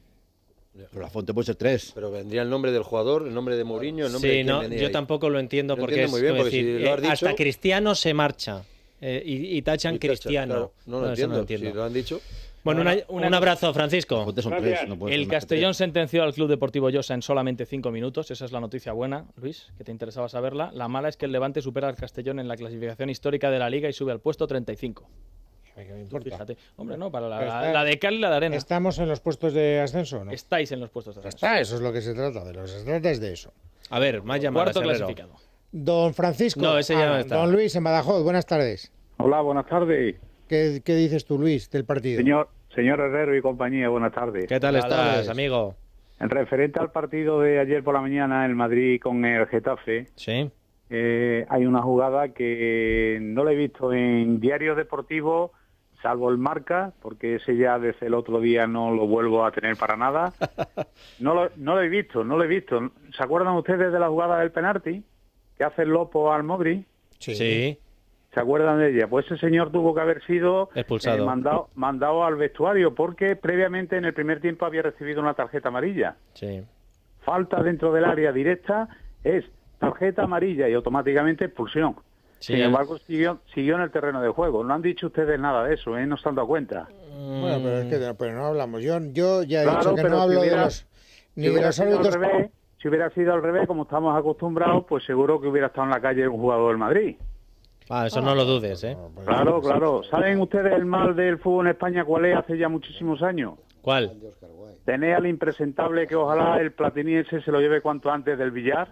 Pero la fuente puede ser 3. Pero vendría el nombre del jugador, el nombre de Mourinho, el nombre de quién vendría yo ahí. tampoco lo entiendo porque es muy bien, porque decir, si lo has dicho, hasta Cristiano se marcha y tachan Cristiano. Claro, no lo entiendo. Si lo han dicho. Bueno, un abrazo, Francisco. El Castellón sentenció al Club Deportivo Llosa en solamente 5 minutos. Esa es la noticia buena, Luis, que te interesaba saberla. La mala es que el Levante supera al Castellón en la clasificación histórica de la Liga y sube al puesto 35. ¿Qué me importa? Fíjate. Hombre, no, para la de Cal y la de Arena. ¿Estamos en los puestos de ascenso o no? Estáis en los puestos de ascenso. Eso es lo que se trata, se trata es de eso. A ver, más llamadas. Cuarto clasificado. Don Francisco. No, ese ya no está. Don Luis, en Badajoz, buenas tardes. Hola, buenas tardes. ¿Qué dices tú, Luis, del partido? Señor Herrero y compañía, buenas tardes. ¿Qué tal estás, amigo? En referente al partido de ayer por la mañana, el Madrid con el Getafe, sí. Hay una jugada que no la he visto en diarios deportivos, salvo el Marca, porque ese ya desde el otro día no lo vuelvo a tener para nada. No lo he visto. ¿Se acuerdan ustedes de la jugada del penalti que hace el Lopo al Modric? Sí. ¿Se acuerdan de ella? Pues ese señor tuvo que haber sido expulsado, mandado al vestuario, porque previamente en el primer tiempo había recibido una tarjeta amarilla. Sí. Falta dentro del área directa, es tarjeta amarilla y automáticamente expulsión. Sí, sin embargo, siguió en el terreno de juego. No han dicho ustedes nada de eso, no se han dado cuenta. Bueno, pero es que no hablamos. Yo ya he dicho que no hablo de los árbitros. Si hubiera sido al revés, como estamos acostumbrados, pues seguro que hubiera estado en la calle un jugador del Madrid. Eso no lo dudes, ¿eh? Claro. ¿Saben ustedes el mal del fútbol en España cuál es hace ya muchísimos años? ¿Cuál? Tener al impresentable que ojalá el platiniense se lo lleve cuanto antes del billar,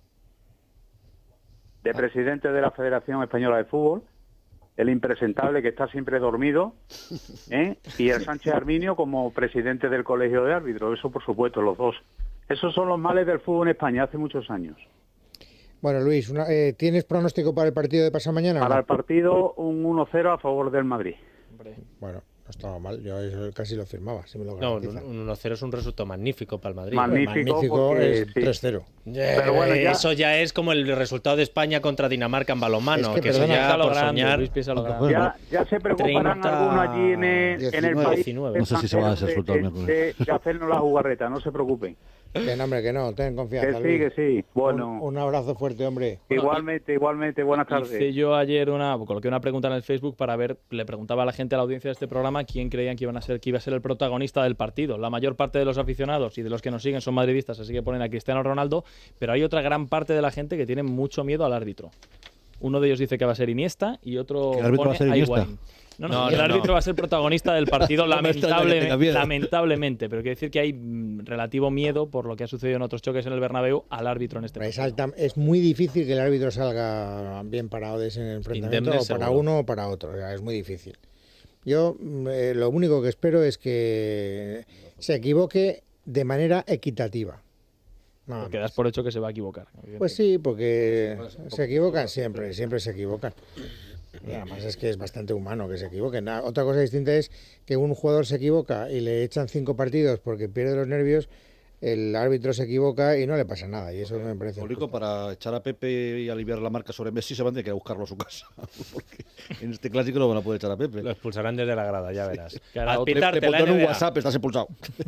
de presidente de la Federación Española de Fútbol, el impresentable que está siempre dormido, y el Sánchez Arminio como presidente del Colegio de Árbitros. Eso, por supuesto, los dos. Esos son los males del fútbol en España hace muchos años. Bueno, Luis, ¿tienes pronóstico para el partido de pasado mañana? Para el partido, un 1-0 a favor del Madrid. Bueno, no estaba mal, yo eso casi lo firmaba. Si me lo no, un 1-0 es un resultado magnífico para el Madrid. Magnífico es sí. 3-0. Pero bueno, eso ya es como el resultado de España contra Dinamarca en balonmano. Es que eso ya por grande, soñar. Ya se preocuparán algunos allí en el país. 19. No sé si se va a hacer resultado de hacernos la jugarreta, no se preocupen. Que no, hombre, que no, ten confianza. Que sí. Bueno. Un abrazo fuerte, hombre. Igualmente, buenas tardes. Hice yo ayer coloqué una pregunta en el Facebook para ver, le preguntaba a la gente, a la audiencia de este programa, quién creían que iba a ser el protagonista del partido. La mayor parte de los aficionados y de los que nos siguen son madridistas, así que ponen a Cristiano Ronaldo, pero hay otra gran parte de la gente que tiene mucho miedo al árbitro. Uno de ellos dice que va a ser Iniesta y otro ¿Qué árbitro va a ser Iniesta? El árbitro va a ser protagonista del partido, lamentablemente. lamentablemente. Pero quiere decir que hay relativo miedo, por lo que ha sucedido en otros choques en el Bernabéu, al árbitro en este partido. Es muy difícil que el árbitro salga bien parado de ese enfrentamiento, o para uno o para otro. O sea, es muy difícil. Yo lo único que espero es que se equivoque de manera equitativa. Porque das por hecho que se va a equivocar. Pues sí, porque se equivocan siempre se equivocan. Y además es que es bastante humano que se equivoquen. Otra cosa distinta es que un jugador se equivoca y le echan 5 partidos porque pierde los nervios, el árbitro se equivoca y no le pasa nada. Y eso me parece. Lo único, para echar a Pepe y aliviar la marca sobre Messi, se van a tener que buscarlo a su casa. Porque en este clásico no van a poder echar a Pepe. Lo expulsarán desde la grada, ya verás. Sí. Al pitarte, te pondrán un WhatsApp, estás expulsado.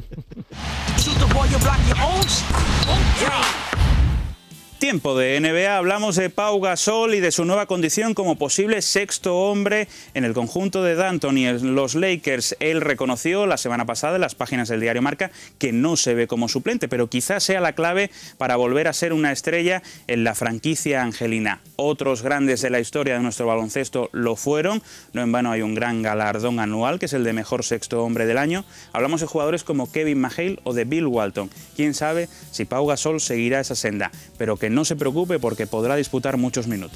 Tiempo de NBA, hablamos de Pau Gasol y de su nueva condición como posible sexto hombre en el conjunto de D'Antoni, los Lakers. Él reconoció la semana pasada en las páginas del diario Marca que no se ve como suplente, pero quizás sea la clave para volver a ser una estrella en la franquicia angelina. Otros grandes de la historia de nuestro baloncesto lo fueron, no en vano hay un gran galardón anual que es el de mejor sexto hombre del año. Hablamos de jugadores como Kevin McHale o de Bill Walton. Quién sabe si Pau Gasol seguirá esa senda, pero que no se preocupe porque podrá disputar muchos minutos.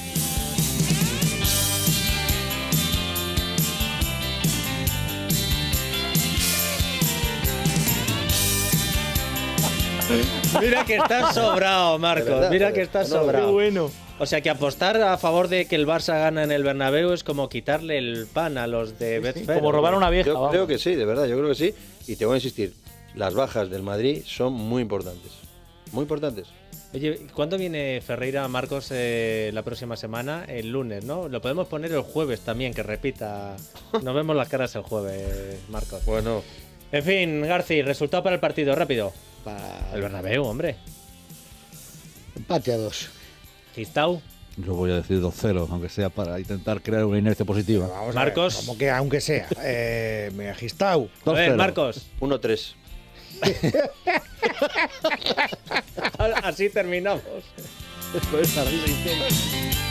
Mira que estás sobrado, Marcos. Mira que estás sobrado. Qué bueno. O sea que apostar a favor de que el Barça gana en el Bernabéu es como quitarle el pan a los de Betfair. Como robar una vieja. Yo creo que sí, de verdad, yo creo que sí. Y te voy a insistir, las bajas del Madrid son muy importantes. Muy importantes. Oye, ¿cuándo viene Ferreira, Marcos, la próxima semana? El lunes, ¿no? Lo podemos poner el jueves también, que repita. Nos vemos las caras el jueves, Marcos. Bueno. En fin, Garci, resultado para el partido, rápido. Para el Bernabéu, hombre. Empate a 2. Gistau. Yo voy a decir 2-0, aunque sea para intentar crear una inercia positiva. Vamos Marcos. A ver, como que aunque sea. Gistau. A ver, Marcos. 1-3. Así terminamos. Después de esta risa intensa.